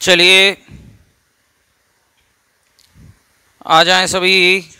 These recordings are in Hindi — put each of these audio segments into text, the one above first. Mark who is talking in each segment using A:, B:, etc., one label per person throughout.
A: चलिए आ जाएं सभी।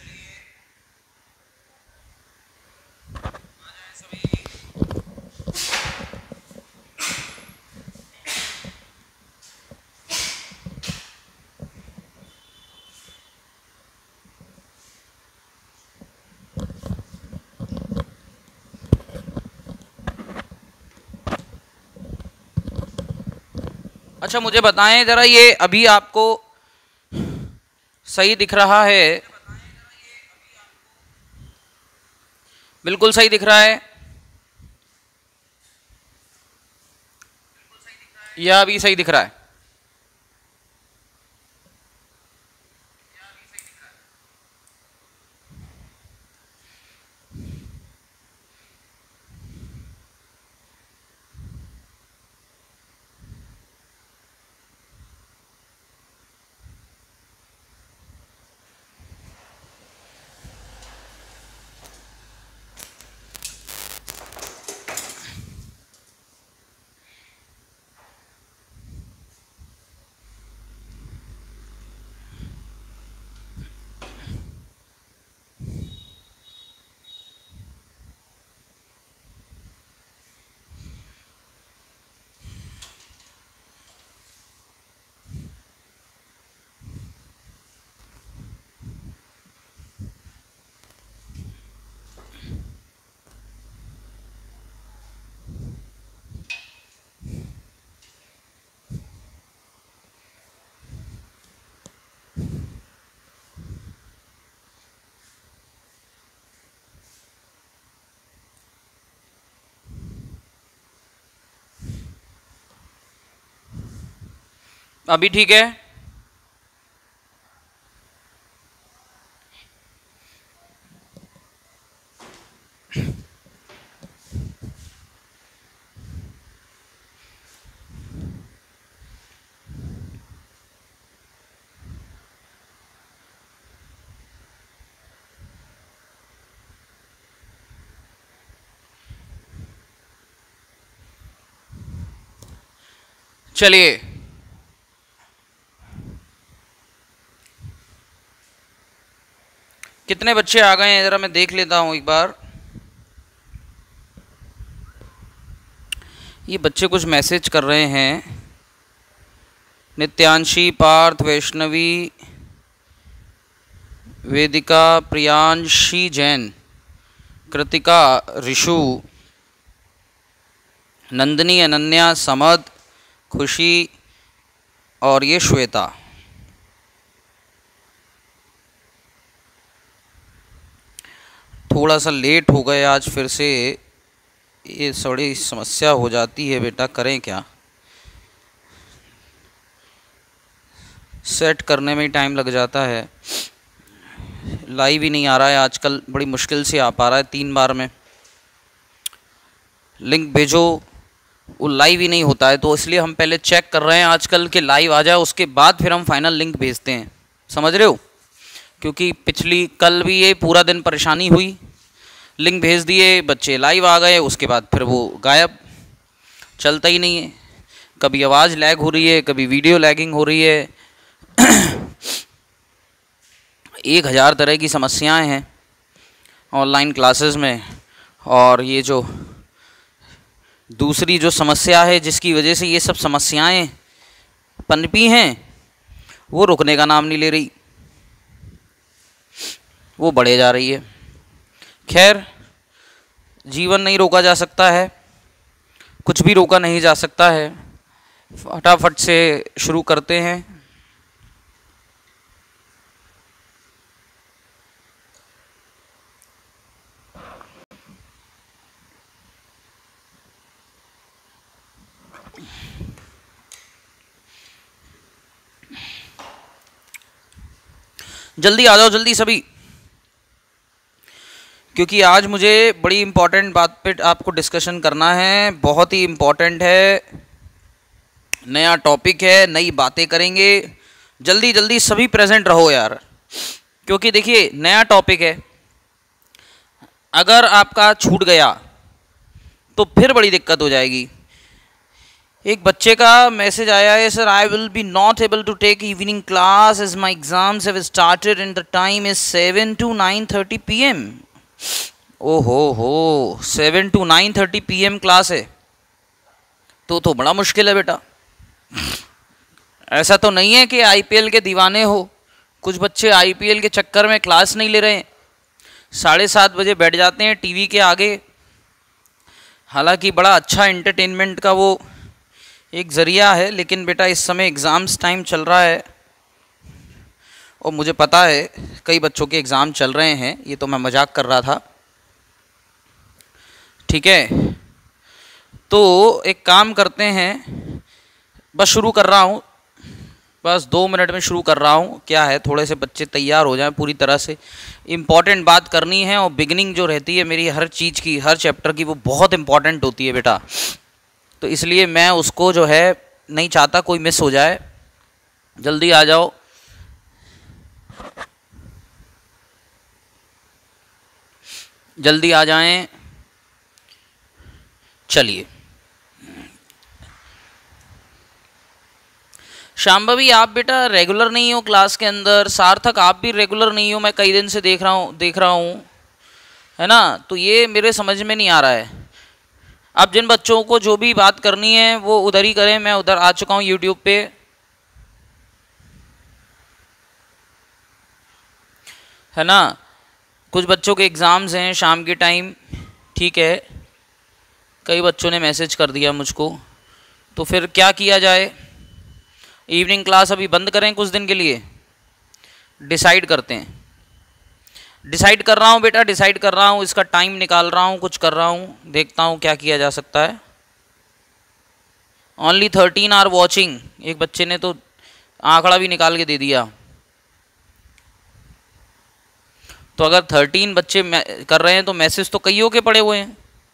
A: अच्छा मुझे बताएं ज़रा, ये अभी आपको सही दिख रहा है? बिल्कुल सही दिख रहा है या अभी सही दिख रहा है? अभी ठीक है? चलिए कितने बच्चे आ गए हैं ज़रा मैं देख लेता हूँ एक बार। ये बच्चे कुछ मैसेज कर रहे हैं। नित्यांशी, पार्थ, वैष्णवी, वेदिका, प्रियांशी जैन, कृतिका, ऋषु, नंदनी, अनन्या, समद, खुशी और ये श्वेता। थोड़ा सा लेट हो गए आज फिर से, ये थोड़ी समस्या हो जाती है बेटा, करें क्या, सेट करने में ही टाइम लग जाता है। लाइव ही नहीं आ रहा है आजकल, बड़ी मुश्किल से आ पा रहा है 3 बार में। लिंक भेजो, वो लाइव ही नहीं होता है, तो इसलिए हम पहले चेक कर रहे हैं आजकल कि लाइव आ जाए, उसके बाद फिर हम फाइनल लिंक भेजते हैं। समझ रहे हो? क्योंकि कल भी ये पूरा दिन परेशानी हुई, लिंक भेज दिए, बच्चे लाइव आ गए, उसके बाद फिर वो गायब, चलता ही नहीं है। कभी आवाज़ लैग हो रही है, कभी वीडियो लैगिंग हो रही है। 1000 तरह की समस्याएं हैं ऑनलाइन क्लासेस में। और ये जो दूसरी जो समस्या है जिसकी वजह से ये सब समस्याएं पनपी हैं, वो रुकने का नाम नहीं ले रही, वो बढ़े जा रही है। खैर, जीवन नहीं रोका जा सकता है, कुछ भी रोका नहीं जा सकता है। फटाफट से शुरू करते हैं। जल्दी आ जाओ, जल्दी सभी, क्योंकि आज मुझे बड़ी इम्पोर्टेंट बात पे आपको डिस्कशन करना है। बहुत ही इम्पोर्टेंट है, नया टॉपिक है, नई बातें करेंगे। जल्दी जल्दी सभी प्रेजेंट रहो यार, क्योंकि देखिए नया टॉपिक है, अगर आपका छूट गया तो फिर बड़ी दिक्कत हो जाएगी। एक बच्चे का मैसेज आया है, sir I will be not able to take evening class as my exams have started and the time is 7 to 9:30 PM। ओहो 7 to 9:30 PM क्लास है तो बड़ा मुश्किल है बेटा। ऐसा तो नहीं है कि IPL के दीवाने हो, कुछ बच्चे IPL के चक्कर में क्लास नहीं ले रहे हैं, 7:30 बजे बैठ जाते हैं टीवी के आगे। हालांकि बड़ा अच्छा एंटरटेनमेंट का वो एक ज़रिया है, लेकिन बेटा इस समय एग्ज़ाम्स टाइम चल रहा है और मुझे पता है कई बच्चों के एग्ज़ाम चल रहे हैं, ये तो मैं मजाक कर रहा था, ठीक है। तो एक काम करते हैं, बस शुरू कर रहा हूँ, बस 2 मिनट में शुरू कर रहा हूँ। क्या है, थोड़े से बच्चे तैयार हो जाएं, पूरी तरह से इम्पॉर्टेंट बात करनी है और बिगिनिंग जो रहती है मेरी हर चीज़ की, हर चैप्टर की, वो बहुत इम्पॉर्टेंट होती है बेटा। तो इसलिए मैं उसको जो है नहीं चाहता कोई मिस हो जाए। जल्दी आ जाओ। जल्दी आ जाएं। चलिए शांभवी आप बेटा रेगुलर नहीं हो क्लास के अंदर, सार्थक आप भी रेगुलर नहीं हो, मैं कई दिन से देख रहा हूँ है ना। तो ये मेरे समझ में नहीं आ रहा है। अब जिन बच्चों को जो भी बात करनी है वो उधर ही करें, मैं उधर आ चुका हूँ यूट्यूब पे, है ना। कुछ बच्चों के एग्ज़ाम्स हैं शाम के टाइम, ठीक है, कई बच्चों ने मैसेज कर दिया मुझको, तो फिर क्या किया जाए। इवनिंग क्लास अभी बंद करें कुछ दिन के लिए, डिसाइड करते हैं। डिसाइड कर रहा हूँ बेटा, डिसाइड कर रहा हूँ, इसका टाइम निकाल रहा हूँ, कुछ कर रहा हूँ, देखता हूँ क्या किया जा सकता है। ओनली 13 आर वॉचिंग, एक बच्चे ने तो आंकड़ा भी निकाल के दे दिया। तो अगर 13 बच्चे कर रहे हैं तो मैसेज तो कईयों के पड़े हुए हैं।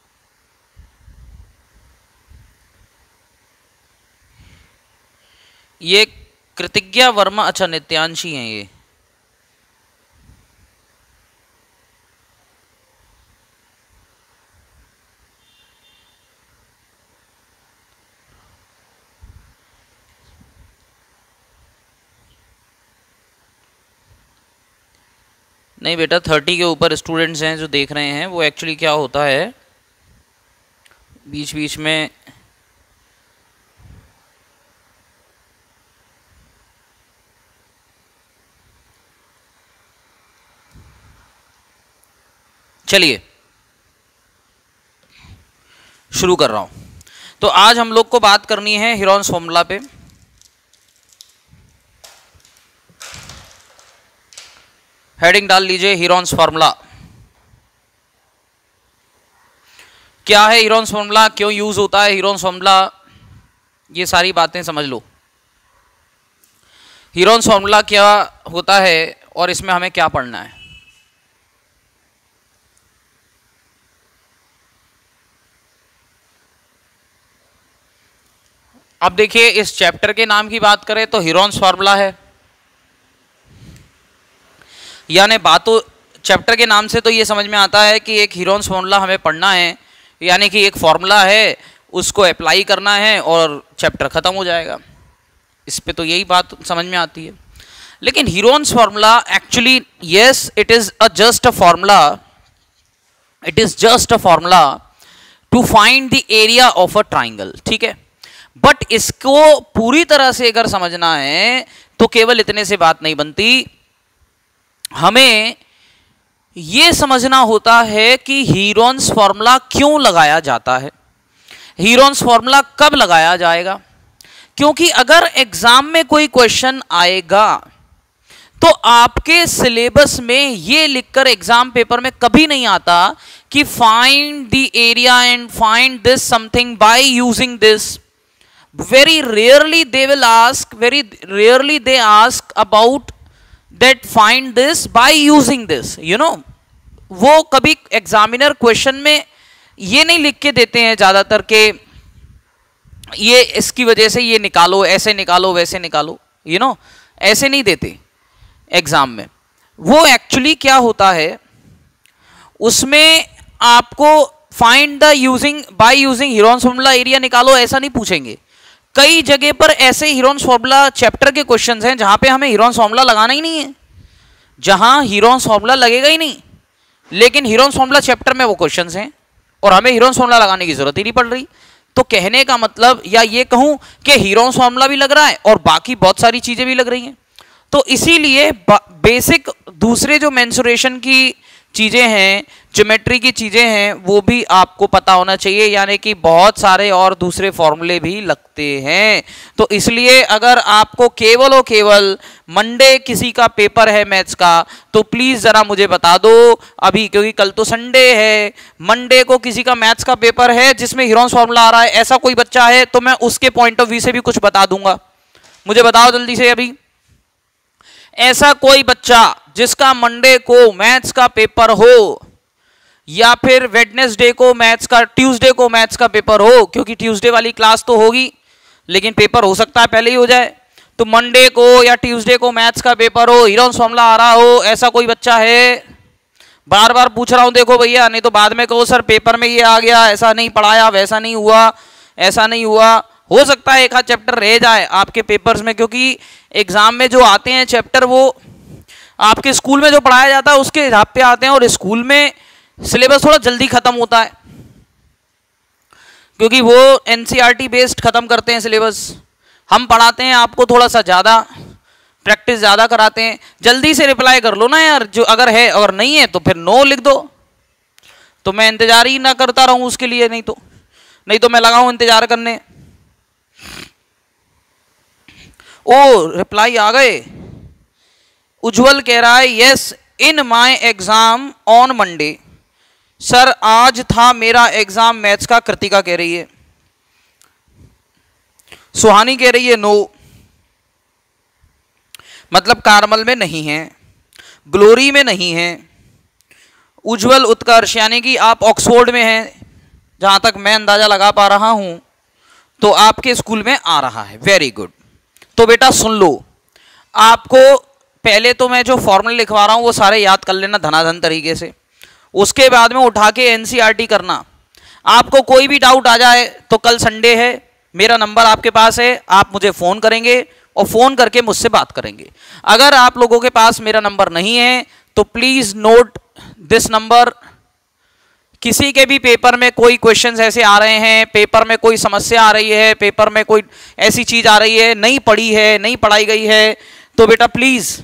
A: ये कृतिज्ञा वर्मा, अच्छा नित्यांशी हैं ये। नहीं बेटा 30 के ऊपर स्टूडेंट्स हैं जो देख रहे हैं। वो एक्चुअली क्या होता है, बीच बीच में चलिए शुरू कर रहा हूं। तो आज हम लोग को बात करनी है हीरोन्स फॉर्मूला पे। हेडिंग डाल लीजिए हीरोन्स फॉर्मूला। क्या है हीरोन्स फॉर्मूला, क्यों यूज होता है हीरोन्स फॉर्मूला, ये सारी बातें समझ लो। हीरोन्स फॉर्मूला क्या होता है और इसमें हमें क्या पढ़ना है। अब देखिए इस चैप्टर के नाम की बात करें तो हीरोन्स फॉर्मूला है, यानी बातों चैप्टर के नाम से तो ये समझ में आता है कि एक हीरोन्स फॉर्मूला हमें पढ़ना है, यानी कि एक फॉर्मूला है उसको अप्लाई करना है और चैप्टर खत्म हो जाएगा। इस पे तो यही बात समझ में आती है। लेकिन Heron's formula actually yes it is just a formula, it is just a formula to find the area of a triangle, ठीक है। बट इसको पूरी तरह से अगर समझना है तो केवल इतने से बात नहीं बनती, हमें यह समझना होता है कि हीरोन्स फॉर्मूला क्यों लगाया जाता है, हीरोन्स फॉर्मूला कब लगाया जाएगा। क्योंकि अगर एग्जाम में कोई क्वेश्चन आएगा तो आपके सिलेबस में यह लिखकर एग्जाम पेपर में कभी नहीं आता कि find the area and find this something by using this. Very rarely they will ask, very rarely they ask about that find this by using this, you know। वो कभी एग्जामिनर क्वेश्चन में ये नहीं लिख के देते हैं ज़्यादातर के ये इसकी वजह से ये निकालो, ऐसे निकालो, वैसे निकालो, you know, ऐसे नहीं देते एग्जाम में। वो एक्चुअली क्या होता है, उसमें आपको find the using by using Heron's formula area निकालो ऐसा नहीं पूछेंगे। कई जगह पर ऐसे हीरोन्स फॉर्मूला चैप्टर के क्वेश्चंस हैं जहां पे हमें हीरोन्स फॉर्मूला लगाना ही नहीं है, जहां हीरोन्स फॉर्मूला लगेगा ही नहीं, लेकिन हीरोन्स फॉर्मूला चैप्टर में वो क्वेश्चंस हैं और हमें हीरोन्स फॉर्मूला लगाने की जरूरत ही नहीं पड़ रही। तो कहने का मतलब, या ये कहूं कि हीरोन्स फॉर्मूला भी लग रहा है और बाकी बहुत सारी चीजें भी लग रही हैं। तो इसीलिए बेसिक दूसरे जो मेंसुरेशन की चीजें हैं, ज्योमेट्री की चीजें हैं, वो भी आपको पता होना चाहिए, यानी कि बहुत सारे और दूसरे फॉर्मूले भी लगते हैं। तो इसलिए अगर आपको केवल और केवल मंडे किसी का पेपर है मैथ्स का, तो प्लीज जरा मुझे बता दो अभी, क्योंकि कल तो संडे है। मंडे को किसी का मैथ्स का पेपर है जिसमें हीरोन्स फॉर्मूला आ रहा है, ऐसा कोई बच्चा है तो मैं उसके पॉइंट ऑफ व्यू से भी कुछ बता दूंगा। मुझे बताओ जल्दी से अभी, ऐसा कोई बच्चा जिसका मंडे को मैथ्स का पेपर हो, या फिर वेडनेसडे को मैथ्स का, ट्यूसडे को मैथ्स का पेपर हो, क्योंकि ट्यूसडे वाली क्लास तो होगी लेकिन पेपर हो सकता है पहले ही हो जाए, तो मंडे को या ट्यूसडे को मैथ्स का पेपर हो, हीरोन्स फॉर्मूला आ रहा हो, ऐसा कोई बच्चा है? बार बार पूछ रहा हूं देखो भैया, नहीं तो बाद में कहो सर पेपर में ये आ गया, ऐसा नहीं पढ़ाया, वैसा नहीं हुआ, ऐसा नहीं हुआ। हो सकता है एक आध चैप्टर रह जाए आपके पेपर्स में, क्योंकि एग्जाम में जो आते हैं चैप्टर वो आपके स्कूल में जो पढ़ाया जाता है उसके हिसाब पे आते हैं, और स्कूल में सिलेबस थोड़ा जल्दी खत्म होता है क्योंकि वो एनसीईआरटी बेस्ड खत्म करते हैं सिलेबस। हम पढ़ाते हैं आपको थोड़ा सा ज़्यादा, प्रैक्टिस ज़्यादा कराते हैं। जल्दी से रिप्लाई कर लो ना यार, जो अगर है, अगर नहीं है तो फिर नो लिख दो, तो मैं इंतजार ही ना करता रहूं उसके लिए, नहीं तो मैं लगाऊं इंतजार करने। ओ रिप्लाई आ गए। उज्जवल कह रहा है yes in my exam on Monday, sir आज था मेरा एग्जाम मैथ्स का, कृतिका कह रही है। सुहानी कह रही है नो, मतलब कार्मल में नहीं है, ग्लोरी में नहीं है। उज्जवल उत्कर्ष, यानी कि आप ऑक्सफोर्ड में हैं, जहां तक मैं अंदाजा लगा पा रहा हूं, तो आपके स्कूल में आ रहा है। Very good. तो बेटा सुन लो, आपको पहले तो मैं जो फॉर्मूले लिखवा रहा हूं वो सारे याद कर लेना धनाधन तरीके से, उसके बाद में उठा के एनसीईआरटी करना। आपको कोई भी डाउट आ जाए तो कल संडे है, मेरा नंबर आपके पास है, आप मुझे फ़ोन करेंगे और फ़ोन करके मुझसे बात करेंगे। अगर आप लोगों के पास मेरा नंबर नहीं है तो प्लीज़ नोट दिस नंबर। किसी के भी पेपर में कोई क्वेश्चंस ऐसे आ रहे हैं, पेपर में कोई समस्या आ रही है, पेपर में कोई ऐसी चीज़ आ रही है, नहीं पढ़ी है, नहीं पढ़ाई गई है, तो बेटा please,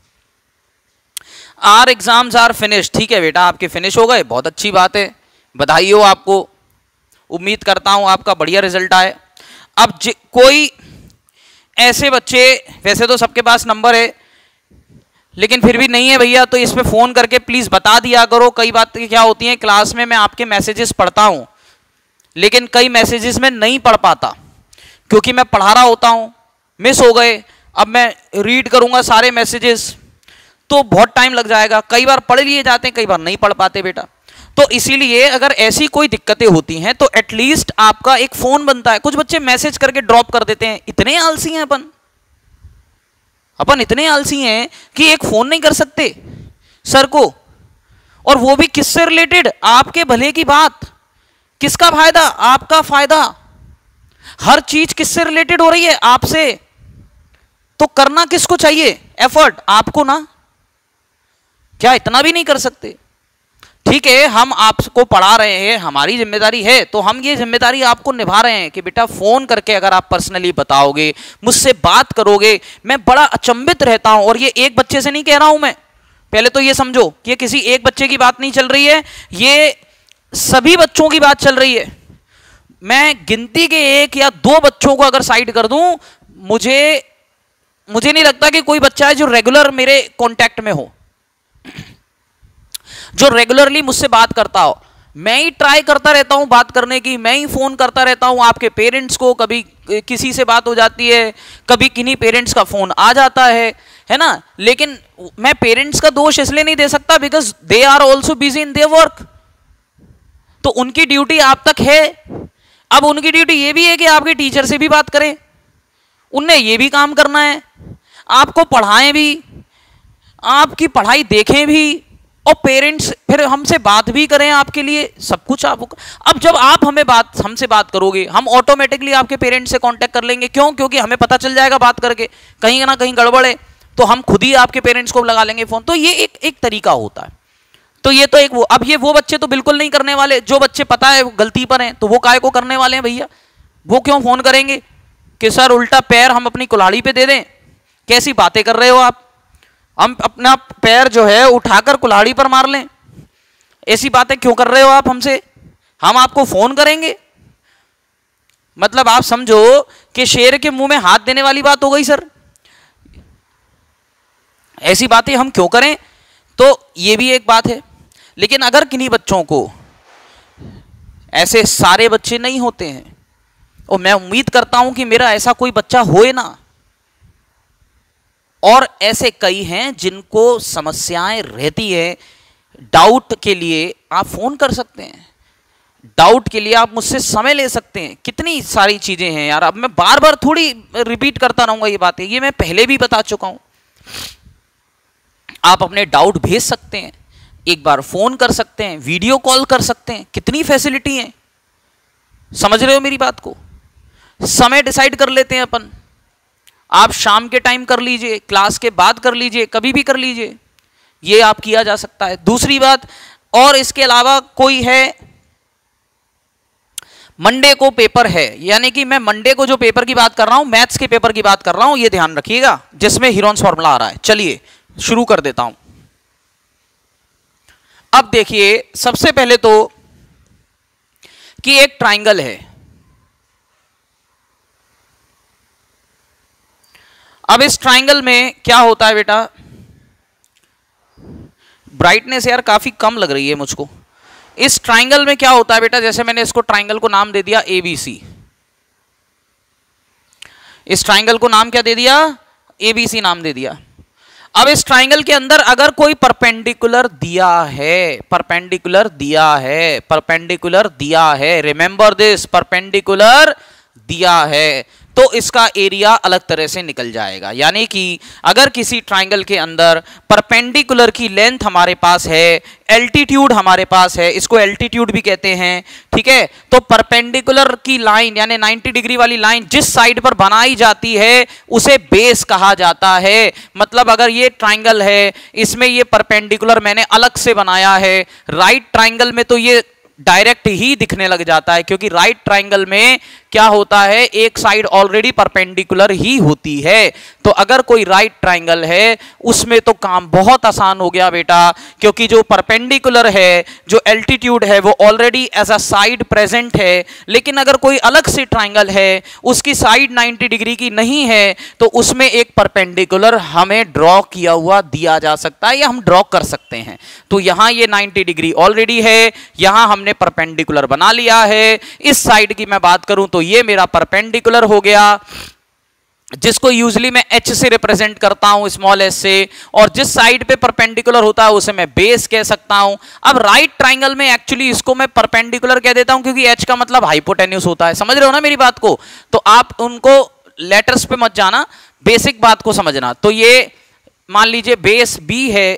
A: are exams are finish. ठीक है बेटा, आपके फिनिश हो गए, बहुत अच्छी बात है, बधाई हो आपको। उम्मीद करता हूं आपका बढ़िया रिजल्ट आए। अब कोई ऐसे बच्चे, वैसे तो सबके पास नंबर है लेकिन फिर भी नहीं है भैया, तो इस पे फ़ोन करके प्लीज़ बता दिया करो। कई बातें क्या होती हैं, क्लास में मैं आपके मैसेजेस पढ़ता हूं लेकिन कई मैसेजेस में नहीं पढ़ पाता क्योंकि मैं पढ़ा रहा होता हूं, मिस हो गए। अब मैं रीड करूंगा सारे मैसेजेस तो बहुत टाइम लग जाएगा। कई बार पढ़ लिए जाते हैं, कई बार नहीं पढ़ पाते बेटा। तो इसीलिए अगर ऐसी कोई दिक्कतें होती हैं तो एटलीस्ट आपका एक फ़ोन बनता है। कुछ बच्चे मैसेज करके ड्रॉप कर देते हैं, इतने आलसी हैं अपन इतने आलसी हैं कि एक फ़ोन नहीं कर सकते सर को, और वो भी किससे रिलेटेड, आपके भले की बात। किसका फायदा? आपका फायदा। हर चीज किससे रिलेटेड हो रही है? आपसे। तो करना किसको चाहिए एफर्ट? आपको ना। क्या इतना भी नहीं कर सकते? ठीक है, हम आपको पढ़ा रहे हैं, हमारी जिम्मेदारी है, तो हम ये जिम्मेदारी आपको निभा रहे हैं कि बेटा फोन करके अगर आप पर्सनली बताओगे, मुझसे बात करोगे, मैं बड़ा अचंभित रहता हूं। और ये एक बच्चे से नहीं कह रहा हूं मैं, पहले तो ये समझो कि ये किसी एक बच्चे की बात नहीं चल रही है, ये सभी बच्चों की बात चल रही है। मैं गिनती के एक या दो बच्चों को अगर साइड कर दूं, मुझे नहीं लगता कि कोई बच्चा है जो रेगुलर मेरे कांटेक्ट में हो, जो रेगुलरली मुझसे बात करता हो। मैं ही ट्राई करता रहता हूं बात करने की, मैं ही फोन करता रहता हूं आपके पेरेंट्स को, कभी किसी से बात हो जाती है, कभी किन्हीं पेरेंट्स का फोन आ जाता है ना। लेकिन मैं पेरेंट्स का दोष इसलिए नहीं दे सकता because they are also busy in their work. तो उनकी ड्यूटी आप तक है। अब उनकी ड्यूटी ये भी है कि आपके टीचर से भी बात करें, उनने ये भी काम करना है, आपको पढ़ाएं भी, आपकी पढ़ाई देखें भी, और पेरेंट्स फिर हमसे बात भी करें आपके लिए सब कुछ आप। अब जब आप हमसे बात करोगे, हम ऑटोमेटिकली आपके पेरेंट्स से कांटेक्ट कर लेंगे। क्यों? क्योंकि हमें पता चल जाएगा बात करके कहीं ना कहीं गड़बड़ है, तो हम खुद ही आपके पेरेंट्स को लगा लेंगे फोन। तो ये एक तरीका होता है। तो ये तो एक वो, अब ये वो बच्चे तो बिल्कुल नहीं करने वाले, जो बच्चे पता है वो गलती पर हैं, तो वो काहे को करने वाले हैं भैया? वो क्यों फोन करेंगे कि सर उल्टा पैर हम अपनी कुल्हाड़ी पे दे दें? कैसी बातें कर रहे हो आप? हम अपना पैर जो है उठाकर कुल्हाड़ी पर मार लें? ऐसी बातें क्यों कर रहे हो आप हमसे? हम आपको फोन करेंगे? मतलब आप समझो कि शेर के मुंह में हाथ देने वाली बात हो गई सर। ऐसी बातें हम क्यों करें? तो ये भी एक बात है। लेकिन अगर किन्हीं बच्चों को, ऐसे सारे बच्चे नहीं होते हैं, और मैं उम्मीद करता हूं कि मेरा ऐसा कोई बच्चा होए ना, और ऐसे कई हैं जिनको समस्याएं रहती है, डाउट के लिए आप फोन कर सकते हैं, डाउट के लिए आप मुझसे समय ले सकते हैं। कितनी सारी चीजें हैं यार, अब मैं बार बार थोड़ी रिपीट करता रहूंगा ये बातें, ये मैं पहले भी बता चुका हूं। आप अपने डाउट भेज सकते हैं, एक बार फोन कर सकते हैं, वीडियो कॉल कर सकते हैं, कितनी फैसिलिटी है। समझ रहे हो मेरी बात को? समय डिसाइड कर लेते हैं अपन, आप शाम के टाइम कर लीजिए, क्लास के बाद कर लीजिए, कभी भी कर लीजिए, ये आप किया जा सकता है। दूसरी बात, और इसके अलावा कोई है, मंडे को पेपर है, यानी कि मैं मंडे को जो पेपर की बात कर रहा हूं, मैथ्स के पेपर की बात कर रहा हूं, ये ध्यान रखिएगा, जिसमें हीरोन्स फॉर्मूला आ रहा है। चलिए शुरू कर देता हूं। अब देखिए, सबसे पहले तो कि एक ट्राइंगल है। अब इस ट्राइंगल में क्या होता है बेटा, ब्राइटनेस यार काफी कम लग रही है मुझको। इस ट्राइंगल में क्या होता है बेटा, जैसे मैंने इसको ट्राइंगल को नाम दे दिया ABC। इस ट्राइंगल को नाम क्या दे दिया? ABC नाम दे दिया। अब इस ट्राइंगल के अंदर अगर कोई परपेंडिकुलर दिया है, परपेंडिकुलर दिया है, परपेंडिकुलर दिया है, रिमेंबर दिस, परपेंडिकुलर दिया है, तो इसका एरिया अलग तरह से निकल जाएगा। यानी कि अगर किसी ट्राइंगल के अंदर परपेंडिकुलर की लेंथ हमारे पास है, एल्टीट्यूड हमारे पास है, इसको एल्टीट्यूड भी कहते हैं, ठीक है, तो परपेंडिकुलर की लाइन यानी 90 डिग्री वाली लाइन जिस साइड पर बनाई जाती है उसे बेस कहा जाता है। मतलब अगर ये ट्राइंगल है, इसमें ये परपेंडिकुलर मैंने अलग से बनाया है, राइट ट्राइंगल में तो ये डायरेक्ट ही दिखने लग जाता है, क्योंकि राइट ट्राइंगल में क्या होता है, एक साइड ऑलरेडी परपेंडिकुलर ही होती है। तो अगर कोई राइट ट्राइंगल है उसमें तो काम बहुत आसान हो गया बेटा, क्योंकि जो परपेंडिकुलर है, जो एल्टीट्यूड है, वो already as a side present है। लेकिन अगर कोई अलग से ट्राइंगल है, उसकी साइड 90 डिग्री की नहीं है, तो उसमें एक परपेंडिकुलर हमें ड्रॉ किया हुआ दिया जा सकता है, या हम ड्रॉ कर सकते हैं। तो यहां ये 90 डिग्री ऑलरेडी है, यहां हमने परपेंडिकुलर बना लिया है। इस साइड की मैं बात करूं तो ये मेरा परपेंडिकुलर हो गया, जिसको यूजुअली मैं H से रिप्रेजेंट करता हूं, स्मॉल h से, और जिस साइड पे परपेंडिकुलर होता है उसे मैं बेस कह सकता हूं। अब राइट ट्राइंगल में एक्चुअली इसको मैं परपेंडिकुलर कह देता हूं, क्योंकि H का मतलब हाइपोटेन्यूस होता है। समझ रहे हो ना मेरी बात को? तो आप उनको लेटर्स पे मत जाना, बेसिक बात को समझना। तो ये मान लीजिए बेस B है,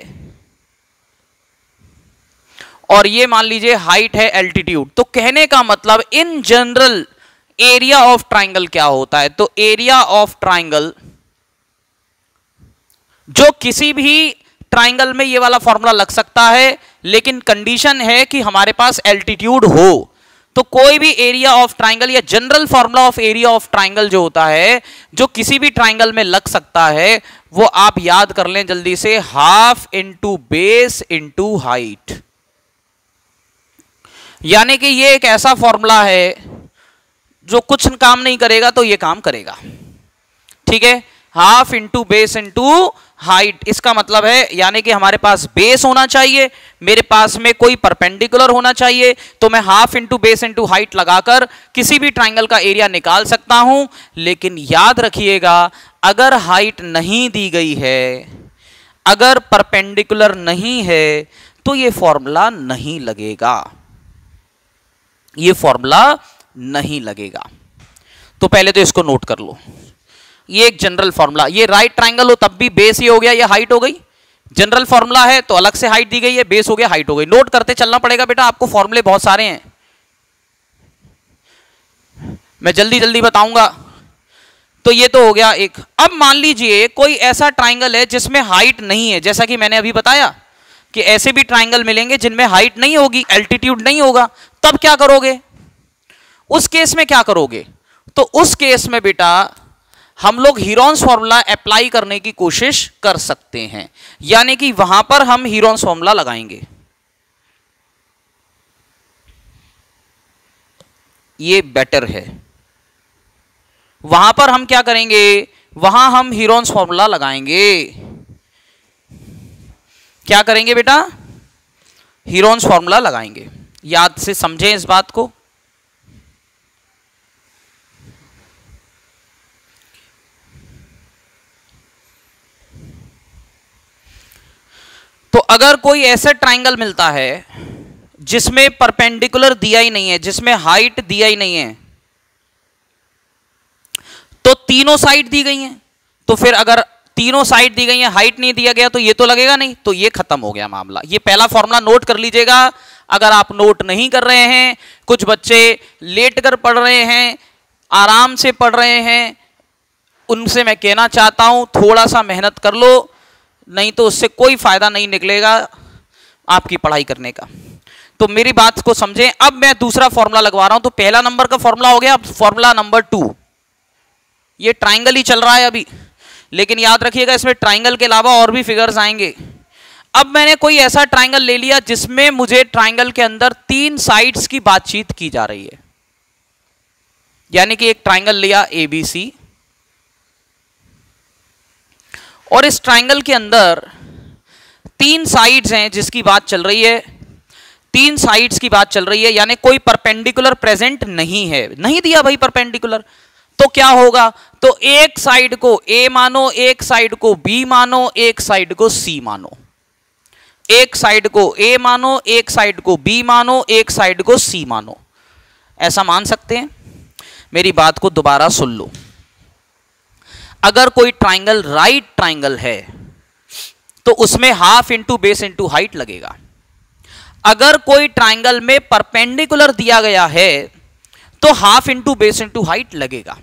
A: और ये मान लीजिए हाइट है एल्टीट्यूड। तो कहने का मतलब in general area of triangle क्या होता है, तो एरिया ऑफ ट्राइंगल, जो किसी भी ट्राइंगल में ये वाला फॉर्मूला लग सकता है, लेकिन कंडीशन है कि हमारे पास एल्टीट्यूड हो। तो कोई भी एरिया ऑफ ट्राइंगल या general formula of area of triangle जो होता है, जो किसी भी ट्राइंगल में लग सकता है, वो आप याद कर लें जल्दी से, half into base into height. यानी कि ये एक ऐसा फॉर्मूला है जो कुछ काम नहीं करेगा तो ये काम करेगा, ठीक है। Half into base into height, इसका मतलब है यानी कि हमारे पास बेस होना चाहिए, मेरे पास में कोई परपेंडिकुलर होना चाहिए, तो मैं half into base into height लगाकर किसी भी ट्राइंगल का एरिया निकाल सकता हूं। लेकिन याद रखिएगा, अगर हाइट नहीं दी गई है, अगर परपेंडिकुलर नहीं है, तो ये फॉर्मूला नहीं लगेगा, ये फॉर्मूला नहीं लगेगा। तो पहले तो इसको नोट कर लो, ये एक जनरल फॉर्मूला। ये राइट ट्राइंगल हो तब भी बेस ही हो गया या हाइट हो गई, जनरल फॉर्मूला है तो अलग से हाइट दी गई है, बेस हो गया, हाइट हो गई। नोट करते चलना पड़ेगा बेटा, आपको फॉर्मूले बहुत सारे हैं, मैं जल्दी जल्दी बताऊंगा। तो ये तो हो गया एक। अब मान लीजिए कोई ऐसा ट्राइंगल है जिसमें हाइट नहीं है, जैसा कि मैंने अभी बताया कि ऐसे भी ट्राइंगल मिलेंगे जिनमें हाइट नहीं होगी, एल्टीट्यूड नहीं होगा, तब क्या करोगे? उस केस में क्या करोगे? तो उस केस में बेटा हम लोग हीरोन्स फॉर्मूला अप्लाई करने की कोशिश कर सकते हैं, यानी कि वहां पर हम हीरोन्स फॉर्मूला लगाएंगे। ये बेटर है। वहां पर हम क्या करेंगे? वहां हम हीरोन्स फॉर्मूला लगाएंगे। क्या करेंगे बेटा? हीरोन्स फॉर्मूला लगाएंगे। याद से समझें इस बात को। तो अगर कोई ऐसा ट्राइंगल मिलता है जिसमें परपेंडिकुलर दिया ही नहीं है, जिसमें हाइट दिया ही नहीं है, तो तीनों साइड दी गई हैं, तो फिर अगर तीनों साइड दी गई हैं, हाइट नहीं दिया गया, तो ये तो लगेगा नहीं, तो ये खत्म हो गया मामला। ये पहला फॉर्मूला नोट कर लीजिएगा। अगर आप नोट नहीं कर रहे हैं, कुछ बच्चे लेट कर पढ़ रहे हैं, आराम से पढ़ रहे हैं, उनसे मैं कहना चाहता हूं थोड़ा सा मेहनत कर लो, नहीं तो उससे कोई फायदा नहीं निकलेगा आपकी पढ़ाई करने का। तो मेरी बात को समझें। अब मैं दूसरा फॉर्मूला लगवा रहा हूं। तो पहला नंबर का फॉर्मूला हो गया। फॉर्मूला नंबर 2, ये ट्राइंगल ही चल रहा है अभी, लेकिन याद रखिएगा इसमें ट्राइंगल के अलावा और भी फिगर्स आएंगे। अब मैंने कोई ऐसा ट्राइंगल ले लिया जिसमें मुझे ट्राइंगल के अंदर 3 साइड्स की बातचीत की जा रही है, यानी कि एक ट्राइंगल लिया ABC, और इस ट्राइंगल के अंदर 3 साइड्स हैं जिसकी बात चल रही है। 3 साइड्स की बात चल रही है, यानी कोई परपेंडिकुलर प्रेजेंट नहीं है, नहीं दिया भाई परपेंडिकुलर। तो क्या होगा? तो एक साइड को A मानो, एक साइड को B मानो, एक साइड को C मानो। एक साइड को A मानो, एक साइड को B मानो, एक साइड को C मानो। ऐसा मान सकते हैं? मेरी बात को दोबारा सुन लो। अगर कोई ट्राइंगल राइट ट्राइंगल है तो उसमें half into base into height लगेगा। अगर कोई ट्राइंगल में परपेंडिकुलर दिया गया है तो half into base into height लगेगा।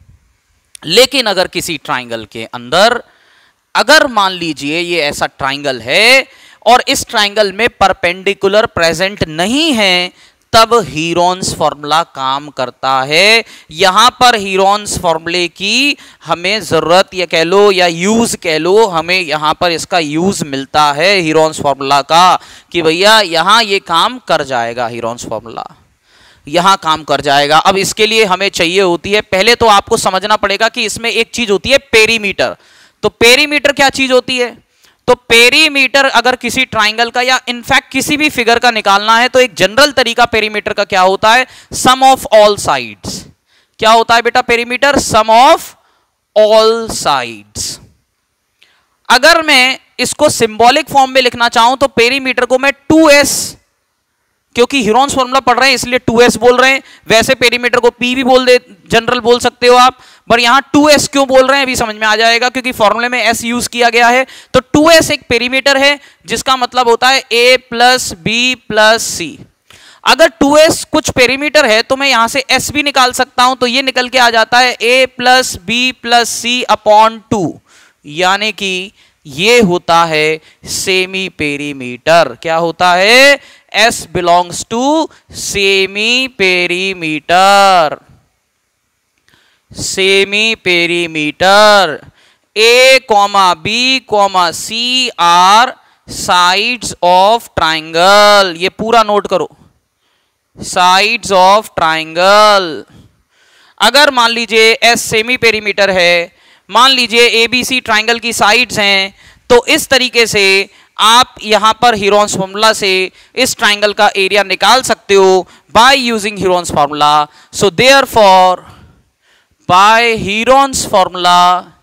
A: लेकिन अगर किसी ट्राइंगल के अंदर, अगर मान लीजिए ये ऐसा ट्राइंगल है और इस ट्राइंगल में परपेंडिकुलर प्रेजेंट नहीं है, तब हीरोन्स फॉर्मूला काम करता है। यहां पर हीरोन्स फॉर्मूले की हमें जरूरत या कह लो या यूज कह लो, हमें यहां पर इसका यूज मिलता है हीरोन्स फॉर्मूला का, कि भैया यहां ये काम कर जाएगा, हीरोन्स फॉर्मूला यहां काम कर जाएगा। अब इसके लिए हमें चाहिए होती है, पहले तो आपको समझना पड़ेगा कि इसमें एक चीज होती है पेरीमीटर। तो पेरीमीटर क्या चीज होती है? तो पेरीमीटर अगर किसी ट्राइंगल का या इनफैक्ट किसी भी फिगर का निकालना है तो एक जनरल तरीका पेरीमीटर का क्या होता है? Sum of all sides. क्या होता है बेटा perimeter? Sum of all sides. अगर मैं इसको सिंबॉलिक फॉर्म में लिखना चाहूं तो पेरीमीटर को मैं 2s, क्योंकि हीरोन्स फॉर्मूला पढ़ रहे हैं इसलिए 2s बोल रहे हैं, वैसे पेरीमीटर को p भी बोल दे, जनरल बोल सकते हो आप, पर यहां 2s क्यों बोल रहे हैं अभी समझ में आ जाएगा, क्योंकि फॉर्मूले में s यूज किया गया है। तो 2s एक पेरीमीटर है जिसका मतलब होता है a plus B plus C. अगर 2s कुछ पेरीमीटर है तो मैं यहां से s भी निकाल सकता हूं, तो ये निकल के आ जाता है a plus B plus C upon 2, यानी कि ये होता है सेमी पेरीमीटर। क्या होता है? S belongs to semi perimeter. Semi perimeter. A, B, C are sides of triangle. ये पूरा नोट करो, साइड्स ऑफ ट्राइंगल। अगर मान लीजिए S सेमी पेरीमीटर है, मान लीजिए ABC ट्राइंगल की साइड्स हैं, तो इस तरीके से आप यहां पर हीरोन्स फॉर्मूला से इस ट्राइंगल का एरिया निकाल सकते हो by using Heron's formula. So therefore by Heron's formula,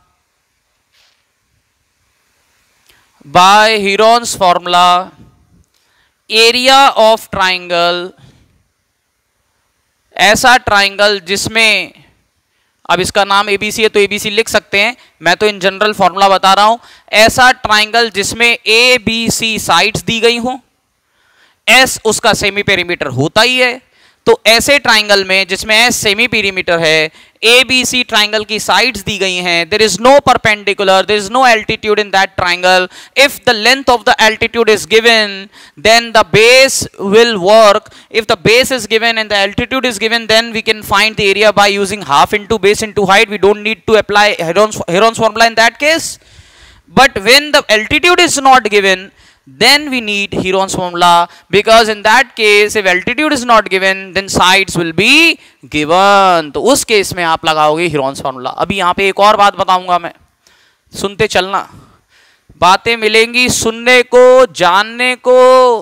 A: by Heron's formula area of triangle, ऐसा ट्राइंगल जिसमें अब इसका नाम एबीसी है तो एबीसी लिख सकते हैं, मैं तो इन जनरल फॉर्मूला बता रहा हूं। ऐसा ट्राइंगल जिसमें ए बी सी साइड्स दी गई हो, एस उसका सेमी पेरीमीटर होता ही है, तो ऐसे ट्राइंगल में जिसमें एस सेमी पेरीमीटर है, ए बी सी ट्राइंगल की साइड्स दी गई हैं, there is no perpendicular, there is no altitude in that triangle, if the length of the altitude is given then the base will work, if the base is given and the altitude is given then we can find the area by using half into base into height, we don't need to apply Heron's formula in that case. But when the altitude is not given, then we need Heron's formula, because in that case if altitude is not given then sides will be given, तो उस केस में आप लगाओगे Heron's formula। अभी यहाँ पे एक और बात बताऊंगा मैं, सुनते चलना, बातें मिलेंगी सुनने को जानने को।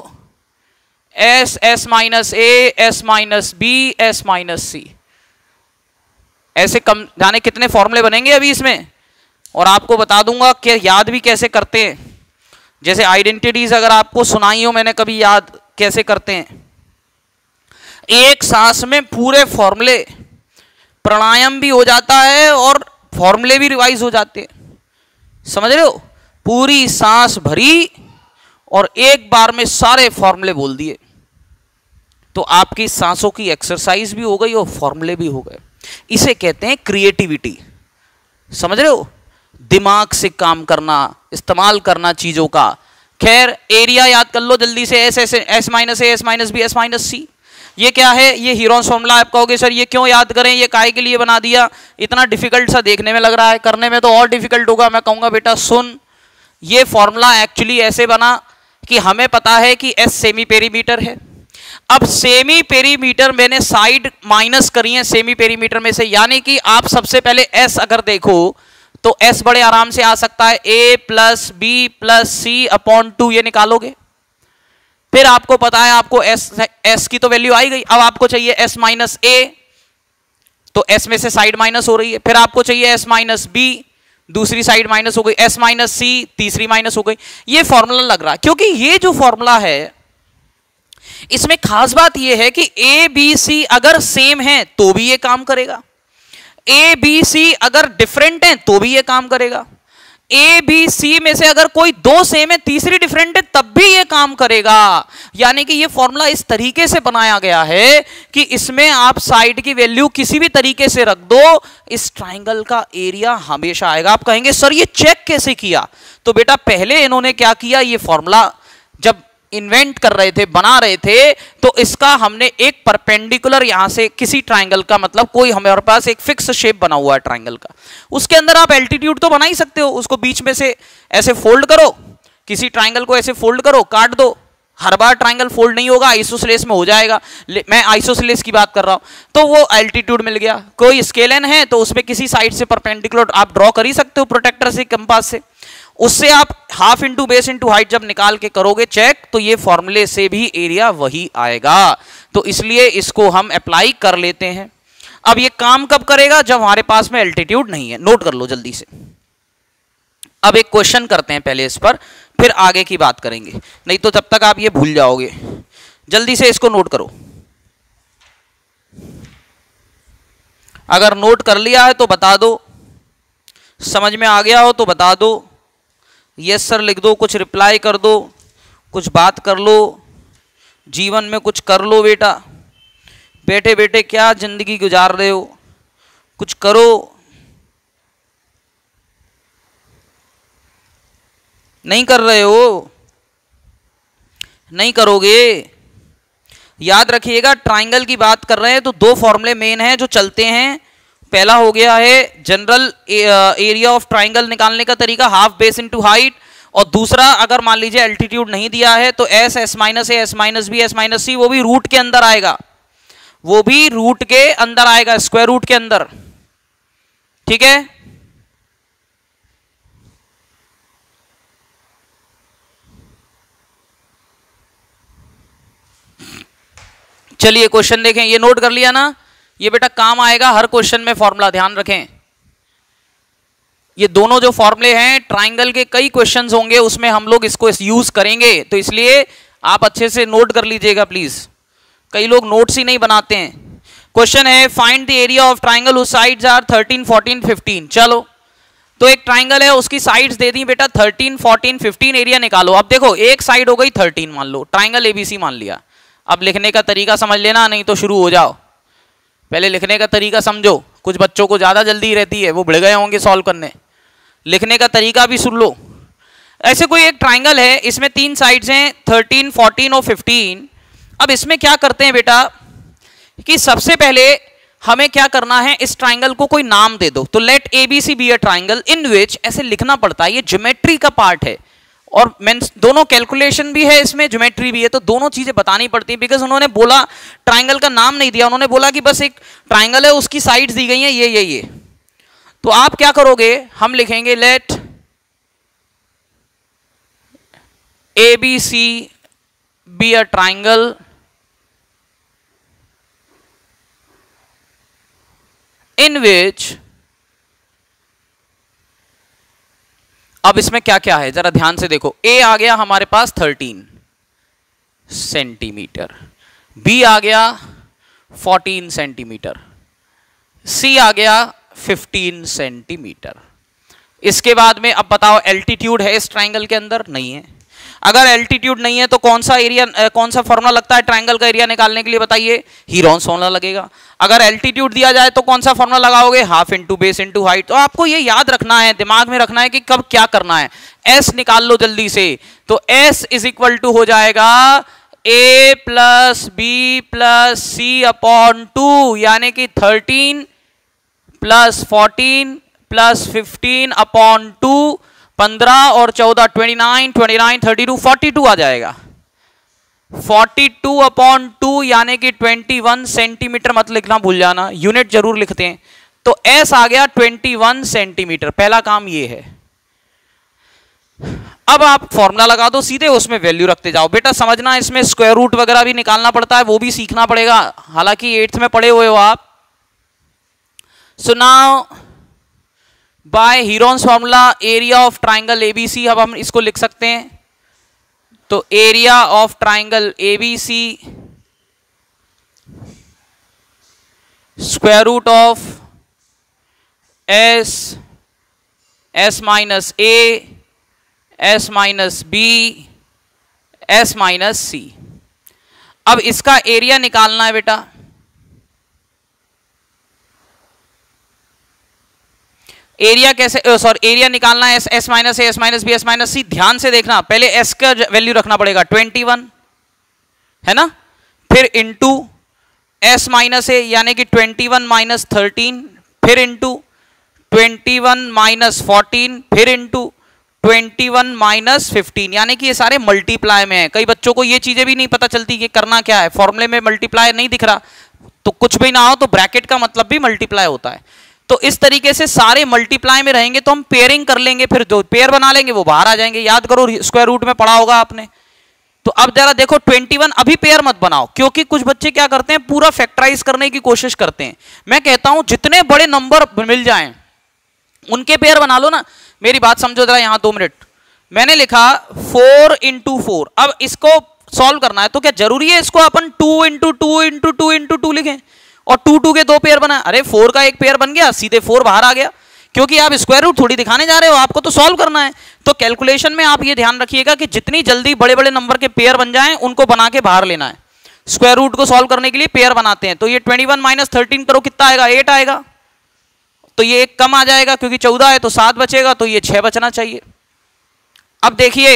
A: S, S minus A, S minus B, S minus C, ऐसे कम जाने कितने फॉर्मूले बनेंगे अभी इसमें, और आपको बता दूंगा कि याद भी कैसे करते हैं। जैसे आइडेंटिटीज अगर आपको सुनाई हो मैंने कभी, याद कैसे करते हैं, एक सांस में पूरे फॉर्मूले, प्राणायाम भी हो जाता है और फॉर्मूले भी रिवाइज हो जाते हैं, समझ रहे हो, पूरी सांस भरी और एक बार में सारे फॉर्मूले बोल दिए, तो आपकी सांसों की एक्सरसाइज भी हो गई और फॉर्मूले भी हो गए। इसे कहते हैं क्रिएटिविटी, समझ रहे हो, दिमाग से काम करना, इस्तेमाल करना चीजों का। खैर एरिया याद कर लो जल्दी से, S, S, S minus A, S minus B, S minus C, ये क्या है, ये हीरोन्स फॉर्मूला। आप कहोगे सर ये क्यों याद करें, ये काहे के लिए बना दिया, इतना डिफिकल्ट सा देखने में लग रहा है, करने में तो और डिफिकल्ट होगा। मैं कहूंगा बेटा सुन, ये फॉर्मूला एक्चुअली ऐसे बना कि हमें पता है कि एस सेमी पेरीमीटर है, अब सेमी पेरीमीटर मैंने साइड माइनस करी है सेमी पेरीमीटर में से, यानी कि आप सबसे पहले एस अगर देखो तो एस बड़े आराम से आ सकता है, A plus B plus C upon 2, ये निकालोगे। फिर आपको पता है आपको एस की तो वैल्यू आई गई, अब आपको चाहिए एस माइनस ए, तो एस में से साइड माइनस हो रही है। फिर आपको चाहिए एस माइनस बी, दूसरी साइड माइनस हो गई, एस माइनस सी, तीसरी माइनस हो गई। ये फॉर्मूला लग रहा है, क्योंकि ये जो फॉर्मूला है इसमें खास बात यह है कि ए बी सी अगर सेम है तो भी ये काम करेगा, ए बी सी अगर डिफरेंट है तो भी ये काम करेगा, ए बी सी में से अगर कोई दो सेम है तीसरी डिफरेंट है तब भी ये काम करेगा। यानी कि ये फॉर्मूला इस तरीके से बनाया गया है कि इसमें आप साइड की वैल्यू किसी भी तरीके से रख दो, इस ट्राइंगल का एरिया हमेशा आएगा। आप कहेंगे सर ये चेक कैसे किया, तो बेटा पहले इन्होंने क्या किया, ये फॉर्मूला जब इन्वेंट कर रहे थे, बना रहे थे, तो इसका हमने एक परपेंडिकुलर यहां से किसी ट्राइंगल का, मतलब कोई हमारे पास एक फिक्स शेप बना हुआ है ट्राइंगल का, उसके अंदर आप एल्टीट्यूड तो बना ही सकते हो, उसको बीच में से ऐसे फोल्ड करो, किसी ट्राइंगल को ऐसे फोल्ड करो, काट दो, हर बार ट्राइंगल फोल्ड नहीं होगा, आइसोसेलेस में हो जाएगा, मैं आइसोसेलेस की बात कर रहा हूं, तो वो एल्टीट्यूड मिल गया। कोई स्केलन है तो उसमें किसी साइड से परपेंडिकुलर आप ड्रॉ कर ही सकते हो प्रोटेक्टर से, कंपास से, उससे आप half into base into height जब निकाल के करोगे चेक, तो ये फॉर्मूले से भी एरिया वही आएगा, तो इसलिए इसको हम अप्लाई कर लेते हैं। अब ये काम कब करेगा, जब हमारे पास में एल्टीट्यूड नहीं है, नोट कर लो जल्दी से। अब एक क्वेश्चन करते हैं पहले इस पर, फिर आगे की बात करेंगे, नहीं तो तब तक आप ये भूल जाओगे। जल्दी से इसको नोट करो, अगर नोट कर लिया है तो बता दो, समझ में आ गया हो तो बता दो, यस सर लिख दो, कुछ रिप्लाई कर दो, कुछ बात कर लो, जीवन में कुछ कर लो बेटा, बैठे बैठे क्या जिंदगी गुजार रहे हो, कुछ करो। नहीं कर रहे हो, नहीं करोगे। याद रखिएगा ट्राइंगल की बात कर रहे हैं तो दो फॉर्मूले मेन हैं जो चलते हैं। पहला हो गया है जनरल एरिया ऑफ ट्राइंगल निकालने का तरीका, हाफ बेस इनटू हाइट, और दूसरा अगर मान लीजिए एल्टीट्यूड नहीं दिया है तो S, S minus A, S minus B, S minus C, वो भी रूट के अंदर आएगा, वो भी रूट के अंदर आएगा, स्क्वायर रूट के अंदर, ठीक है। चलिए क्वेश्चन देखें, ये नोट कर लिया ना, ये बेटा काम आएगा हर क्वेश्चन में फॉर्मूला, ध्यान रखें। ये दोनों जो फॉर्मूले हैं ट्राइंगल के कई क्वेश्चंस होंगे उसमें हम लोग इसको यूज करेंगे, तो इसलिए आप अच्छे से नोट कर लीजिएगा प्लीज। कई लोग नोट्स ही नहीं बनाते हैं, क्वेश्चन है find the area of triangle whose sides are 13, 14, 15। चलो, तो एक ट्राइंगल है, उसकी साइड्स दे दी बेटा 13, 14, 15, एरिया निकालो। अब देखो एक साइड हो गई 13 मान लो, ट्राइंगल एबीसी मान लिया। अब लिखने का तरीका समझ लेना, नहीं तो शुरू हो जाओ। पहले लिखने का तरीका समझो, कुछ बच्चों को ज्यादा जल्दी रहती है, वो भिड़ गए होंगे सॉल्व करने। लिखने का तरीका भी सुन लो। ऐसे कोई एक ट्राइंगल है, इसमें 3 साइड्स हैं 13, 14 और 15। अब इसमें क्या करते हैं बेटा कि सबसे पहले हमें क्या करना है, इस ट्राइंगल को कोई नाम दे दो। तो let ABC be a triangle in which, ऐसे लिखना पड़ता है, ये ज्योमेट्री का पार्ट है और मीन्स दोनों कैलकुलेशन भी है इसमें, ज्योमेट्री भी है, तो दोनों चीजें बतानी पड़ती है। बिकॉज उन्होंने बोला ट्राइंगल का नाम नहीं दिया, उन्होंने बोला कि बस एक ट्राइंगल है, उसकी साइड्स दी गई हैं ये। तो आप क्या करोगे, हम लिखेंगे let ABC be a triangle in which, अब इसमें क्या क्या है जरा ध्यान से देखो। A आ गया हमारे पास 13 सेंटीमीटर, B आ गया 14 सेंटीमीटर, C आ गया 15 सेंटीमीटर। इसके बाद में अब बताओ एल्टीट्यूड है इस ट्राइंगल के अंदर? नहीं है। अगर एल्टीट्यूड नहीं है तो कौन सा एरिया, कौन सा फॉर्मूला लगता है ट्राइंगल का एरिया निकालने के लिए? बताइए, हीरोन्स फॉर्मूला लगेगा। अगर एल्टीट्यूड दिया जाए तो कौन सा फॉर्मूला लगाओगे? Half into base into height. तो आपको ये याद रखना है, दिमाग में रखना है कि कब क्या करना है। एस निकाल लो जल्दी से, तो एस इज इक्वल टू हो जाएगा A plus B plus C upon 2, यानी कि 13 प्लस 14 प्लस 15 अपॉन 2, 15 और 14 29, 29 32 42 आ जाएगा। 42 अपॉन 2 यानी कि 21 सेंटीमीटर। मत लिखना भूल जाना, यूनिट जरूर लिखते हैं। तो एस आ गया 21 सेंटीमीटर। पहला काम ये है। अब आप फॉर्मूला लगा दो सीधे, उसमें वैल्यू रखते जाओ। बेटा समझना, इसमें स्क्वायर रूट वगैरह भी निकालना पड़ता है, वो भी सीखना पड़ेगा, हालांकि 8th में पढ़े हुए हो आप। So now by Heron's formula area of triangle ABC, अब हम इसको लिख सकते हैं। तो area of triangle ABC square root of S, S minus A, S minus B, S minus C. अब इसका एरिया निकालना है बेटा। एरिया कैसे, सॉरी एरिया निकालना है S, S minus A, S minus B, S minus C. ध्यान से देखना, पहले एस का वैल्यू रखना पड़ेगा 21 है ना, फिर इंटू एस माइनस ए यानी कि 21 माइनस 13, फिर इंटू 21 माइनस 14, फिर इंटू 21 माइनस 15, यानी कि ये सारे मल्टीप्लाई में है। कई बच्चों को ये चीजें भी नहीं पता चलती कि करना क्या है। फॉर्मूले में मल्टीप्लाई नहीं दिख रहा तो कुछ भी ना हो तो ब्रैकेट का मतलब भी मल्टीप्लाई होता है। तो इस तरीके से सारे मल्टीप्लाई में रहेंगे तो हम पेयरिंग कर लेंगे, फिर जो पेयर बना लेंगे वो बाहर आ जाएंगे। याद करो, स्क्वायर रूट में पढ़ा होगा आपने। तो अब जरा देखो 21, अभी पेयर मत बनाओ, क्योंकि कुछ बच्चे क्या करते हैं, पूरा फैक्टराइज करने की कोशिश करते हैं। मैं कहता हूं जितने बड़े नंबर मिल जाएं उनके पेयर बना लो ना। मेरी बात समझो जरा, यहां 2 मिनट। मैंने लिखा 4 इंटू 4। अब इसको सॉल्व करना है तो क्या जरूरी है इसको अपन 2 इंटू 2 इंटू 2 इंटू 2 लिखें और 2 2 के 2 पेयर बना? अरे 4 का एक पेयर बन गया, सीधे 4 बाहर आ गया, क्योंकि आप स्क्वायर रूट थोड़ी दिखाने जा रहे हो, आपको तो सॉल्व करना है। तो कैलकुलेशन में आप ये ध्यान रखिएगा कि जितनी जल्दी बड़े बड़े नंबर के पेयर बन जाएं उनको बना के बाहर लेना है। स्क्वायर रूट को सॉल्व करने के लिए पेयर बनाते हैं। तो ये 21 माइनस 13 करो, कितना आएगा? 8 आएगा। तो ये एक कम आ जाएगा क्योंकि 14 है तो 7 बचेगा, तो ये 6 बचना चाहिए। अब देखिए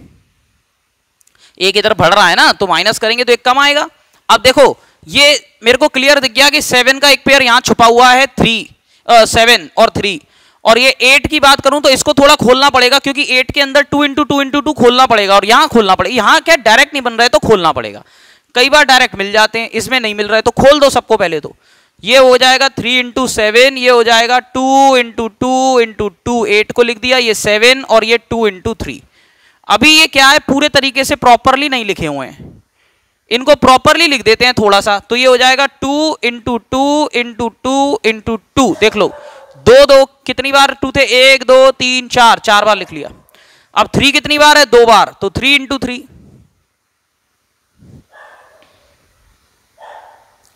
A: एक इधर बढ़ रहा है ना, तो माइनस करेंगे तो एक कम आएगा। अब देखो ये मेरे को क्लियर दिख गया कि 7 का एक पेयर यहां छुपा हुआ है, 7 और 3। और ये 8 की बात करूं तो इसको थोड़ा खोलना पड़ेगा, क्योंकि 8 के अंदर 2 इंटू 2 इंटू 2 खोलना पड़ेगा और यहां खोलना पड़ेगा। यहां क्या डायरेक्ट नहीं बन रहा है तो खोलना पड़ेगा। कई बार डायरेक्ट मिल जाते हैं, इसमें नहीं मिल रहा है तो खोल दो सबको पहले। तो ये हो जाएगा 3 इंटू 7, ये हो जाएगा 2 इंटू 2 इंटू 2, 8 को लिख दिया, ये 7 और ये 2 इंटू 3। अभी ये क्या है, पूरे तरीके से प्रॉपरली नहीं लिखे हुए हैं, इनको प्रॉपरली लिख देते हैं थोड़ा सा। तो ये हो जाएगा 2 इंटू 2 इंटू 2 इंटू 2। देख लो 2 2 कितनी बार 2 थे, 1 2 3 4, 4 बार लिख लिया। अब 3 कितनी बार है, 2 बार, तो 3 इंटू 3।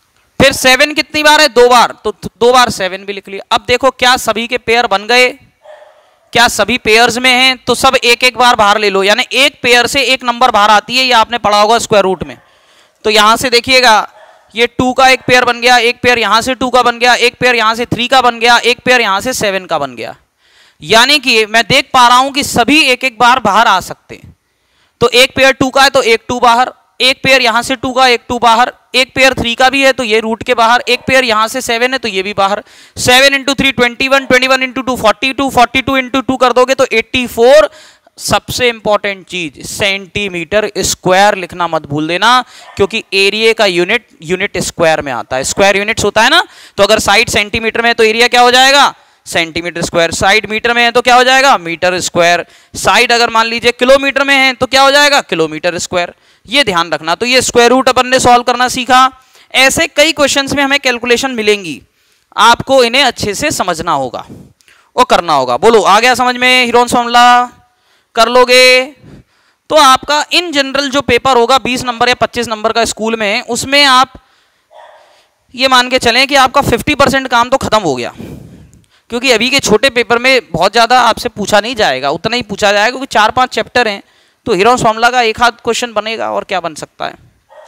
A: फिर 7 कितनी बार है? 2 बार, तो 2 बार 7 भी लिख लिया। अब देखो क्या सभी के पेयर बन गए? क्या सभी पेयर्स में हैं? तो सब एक एक बार बाहर ले लो, यानी एक पेयर से एक नंबर बाहर आती है, ये आपने पढ़ा होगा स्क्वायर रूट में। तो यहां से देखिएगा ये 2 का एक पेयर बन गया, एक पेयर यहां से 2 का बन गया, एक पेयर यहां से 3 का बन गया, एक पेयर यहां से 7 का बन गया। यानी कि मैं देख पा रहा हूं कि सभी एक एक बार बाहर आ सकते हैं। तो एक पेयर 2 का है तो एक 2 बाहर, एक पेयर यहां से 2 का, एक 2 बाहर, एक पेयर 3 का भी है तो ये रूट के बाहर, एक पेयर यहां से 7 है तो ये भी बाहर। 7 इंटू 3 21, 21 इंटू 2 42, 42 इंटू 2 कर दोगे तो 84। सबसे इंपॉर्टेंट चीज सेंटीमीटर स्क्वायर लिखना मत भूल देना, क्योंकि एरिया का यूनिट स्क्वायर में आता है। स्क्वायर यूनिट्स होता है ना, तो अगर साइड सेंटीमीटर में है तो एरिया क्या हो जाएगा? Centimetre square. साइड मीटर में है तो क्या हो जाएगा? Metre square. साइड अगर मान लीजिए किलोमीटर में है तो क्या हो जाएगा? Kilometre square. ये ध्यान रखना। तो ये स्क्वायर रूट अपन ने सॉल्व करना सीखा। ऐसे कई क्वेश्चंस में हमें कैलकुलेशन मिलेंगी, आपको इन्हें अच्छे से समझना होगा और करना होगा। बोलो आ गया समझ में? हीरोन्स फॉर्मूला कर लोगे तो आपका इन जनरल जो पेपर होगा 20 नंबर या 25 नंबर का स्कूल में, उसमें आप ये मान के चलें कि आपका 50% काम तो खत्म हो गया, क्योंकि अभी के छोटे पेपर में बहुत ज़्यादा आपसे पूछा नहीं जाएगा, उतना ही पूछा जाएगा, क्योंकि 4-5 चैप्टर हैं। तो हीरोन्स फॉर्मूला का एक आध क्वेश्चन बनेगा और क्या बन सकता है।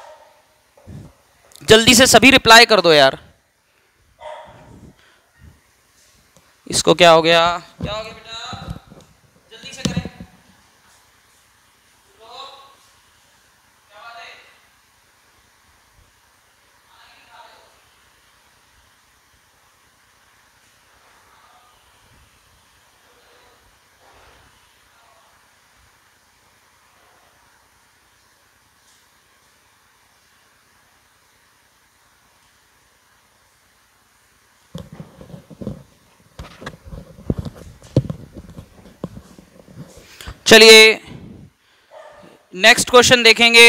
A: जल्दी से सभी रिप्लाई कर दो यार। इसको क्या हो गया? क्या हो गया बेटा? जल्दी से करें। क्या बात है? चलिए नेक्स्ट क्वेश्चन देखेंगे।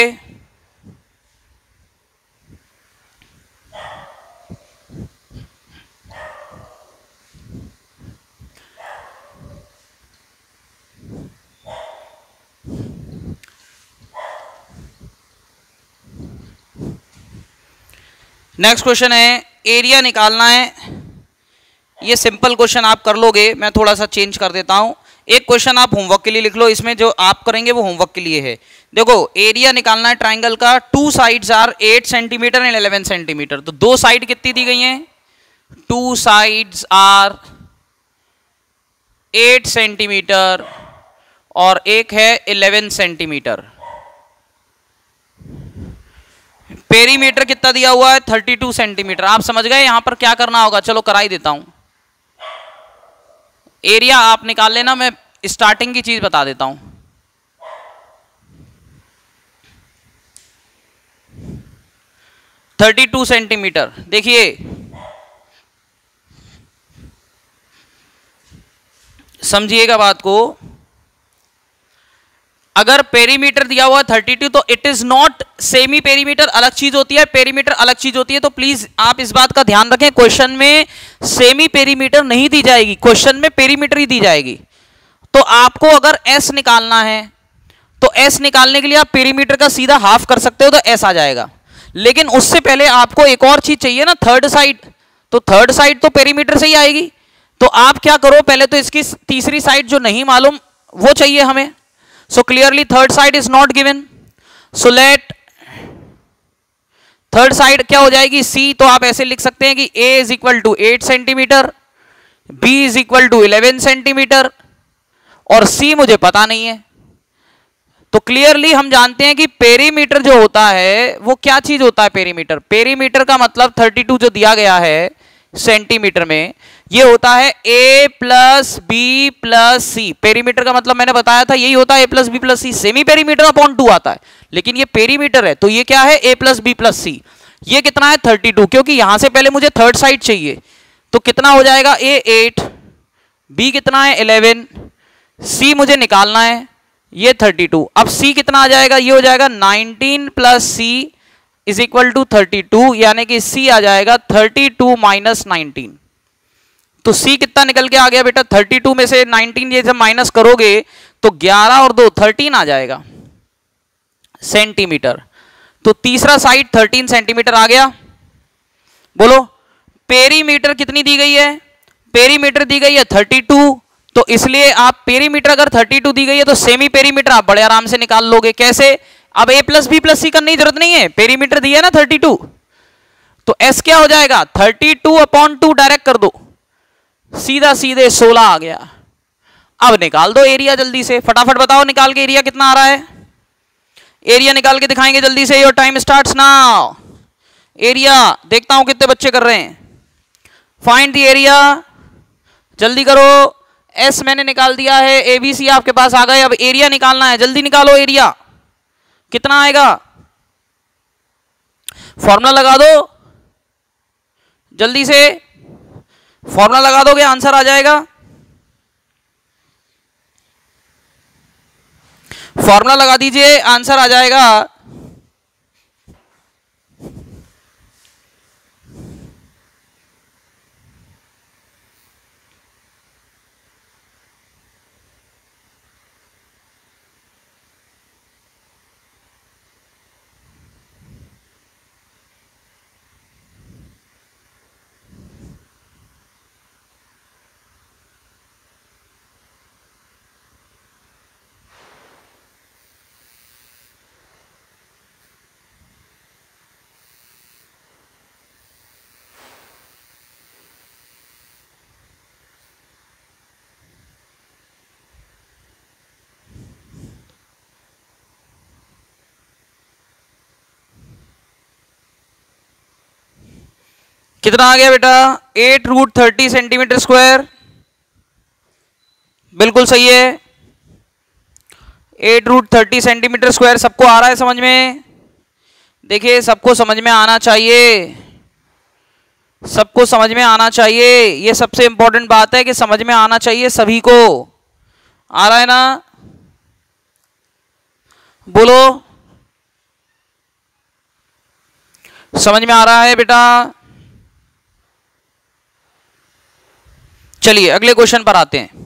A: नेक्स्ट क्वेश्चन है एरिया निकालना है। ये सिंपल क्वेश्चन आप कर लोगे, मैं थोड़ा सा चेंज कर देता हूं। एक क्वेश्चन आप होमवर्क के लिए लिख लो, इसमें जो आप करेंगे वो होमवर्क के लिए है। देखो एरिया निकालना है ट्राइंगल का। 2 sides are 8 centimetre and 11 centimetre. तो 2 साइड कितनी दी गई हैं? 2 साइड्स आर 8 सेंटीमीटर और एक है 11 सेंटीमीटर। पेरीमीटर कितना दिया हुआ है? 32 सेंटीमीटर। आप समझ गए यहां पर क्या करना होगा? चलो करा ही देता हूं। एरिया आप निकाल लेना, मैं स्टार्टिंग की चीज बता देता हूं। — 32 सेंटीमीटर। देखिए समझिएगा बात को, अगर पेरीमीटर दिया हुआ 32 तो it is not semi perimeter अलग चीज होती है, पेरीमीटर अलग चीज होती है। तो प्लीज आप इस बात का ध्यान रखें, क्वेश्चन में सेमी पेरीमीटर नहीं दी जाएगी, क्वेश्चन में पेरीमीटर ही दी जाएगी। तो आपको अगर एस निकालना है तो एस निकालने के लिए आप पेरीमीटर का सीधा हाफ कर सकते हो तो एस आ जाएगा। लेकिन उससे पहले आपको एक और चीज चाहिए ना, थर्ड साइड। तो थर्ड साइड तो पेरीमीटर से ही आएगी। तो आप क्या करो, पहले तो इसकी तीसरी साइड जो नहीं मालूम वो चाहिए हमें। So clearly third side is not given. So let third side क्या हो जाएगी? C। तो आप ऐसे लिख सकते हैं कि A is equal to 8 centimetre, B is equal to 11 centimetre और C मुझे पता नहीं है। तो क्लियरली हम जानते हैं कि पेरीमीटर जो होता है वो क्या चीज होता है? पेरीमीटर। पेरीमीटर का मतलब 32 जो दिया गया है सेंटीमीटर में, ये होता है a plus B plus C. Perimeter का मतलब मैंने बताया था यही होता है, a plus B plus C. Semi perimeter upon 2 आता है, लेकिन ये पेरीमीटर है तो ये क्या है? a plus B plus C. ये कितना है? 32, क्योंकि यहां से पहले मुझे थर्ड साइड चाहिए। तो कितना हो जाएगा? a 8, b कितना है? 11, c मुझे निकालना है, ये 32। अब c कितना आ जाएगा? ये हो जाएगा 19 plus c is equal to 32, यानी कि c आ जाएगा 32 माइनस 19। तो c कितना निकल के आ गया बेटा? 32 में से 19 ये जब माइनस करोगे तो 11 और 2 13 आ जाएगा सेंटीमीटर। तो तीसरा साइड 13 सेंटीमीटर आ गया। बोलो पेरीमीटर कितनी दी गई है, पेरीमीटर दी गई है 32, तो इसलिए आप पेरीमीटर अगर 32 दी गई है तो सेमी पेरीमीटर आप बड़े आराम से निकाल लोगे। कैसे, अब a plus B plus C करने की जरूरत नहीं है, पेरीमीटर दिया है ना 32, तो s क्या हो जाएगा 32/2 डायरेक्ट कर दो, सीधा सीधे 16 आ गया। अब निकाल दो एरिया जल्दी से, फटाफट बताओ निकाल के एरिया कितना आ रहा है, एरिया निकाल के दिखाएंगे जल्दी से। Your time starts now. Area देखता हूं कितने बच्चे कर रहे हैं, फाइंड द एरिया, जल्दी करो। एस मैंने निकाल दिया है, एबीसी आपके पास आ गए, अब एरिया निकालना है, जल्दी निकालो एरिया कितना आएगा, फॉर्मूला लगा दो जल्दी से, फॉर्मूला लगा दोगे आंसर आ जाएगा, फॉर्मूला लगा दीजिए आंसर आ जाएगा। कितना आ गया बेटा 8√30 सेंटीमीटर स्क्वायर, बिल्कुल सही है 8√30 सेंटीमीटर स्क्वायर। सबको आ रहा है समझ में, देखिए सबको समझ में आना चाहिए, सबको समझ में आना चाहिए, ये सबसे इंपॉर्टेंट बात है कि समझ में आना चाहिए सभी को। आ रहा है ना, बोलो समझ में आ रहा है बेटा। चलिए अगले क्वेश्चन पर आते हैं।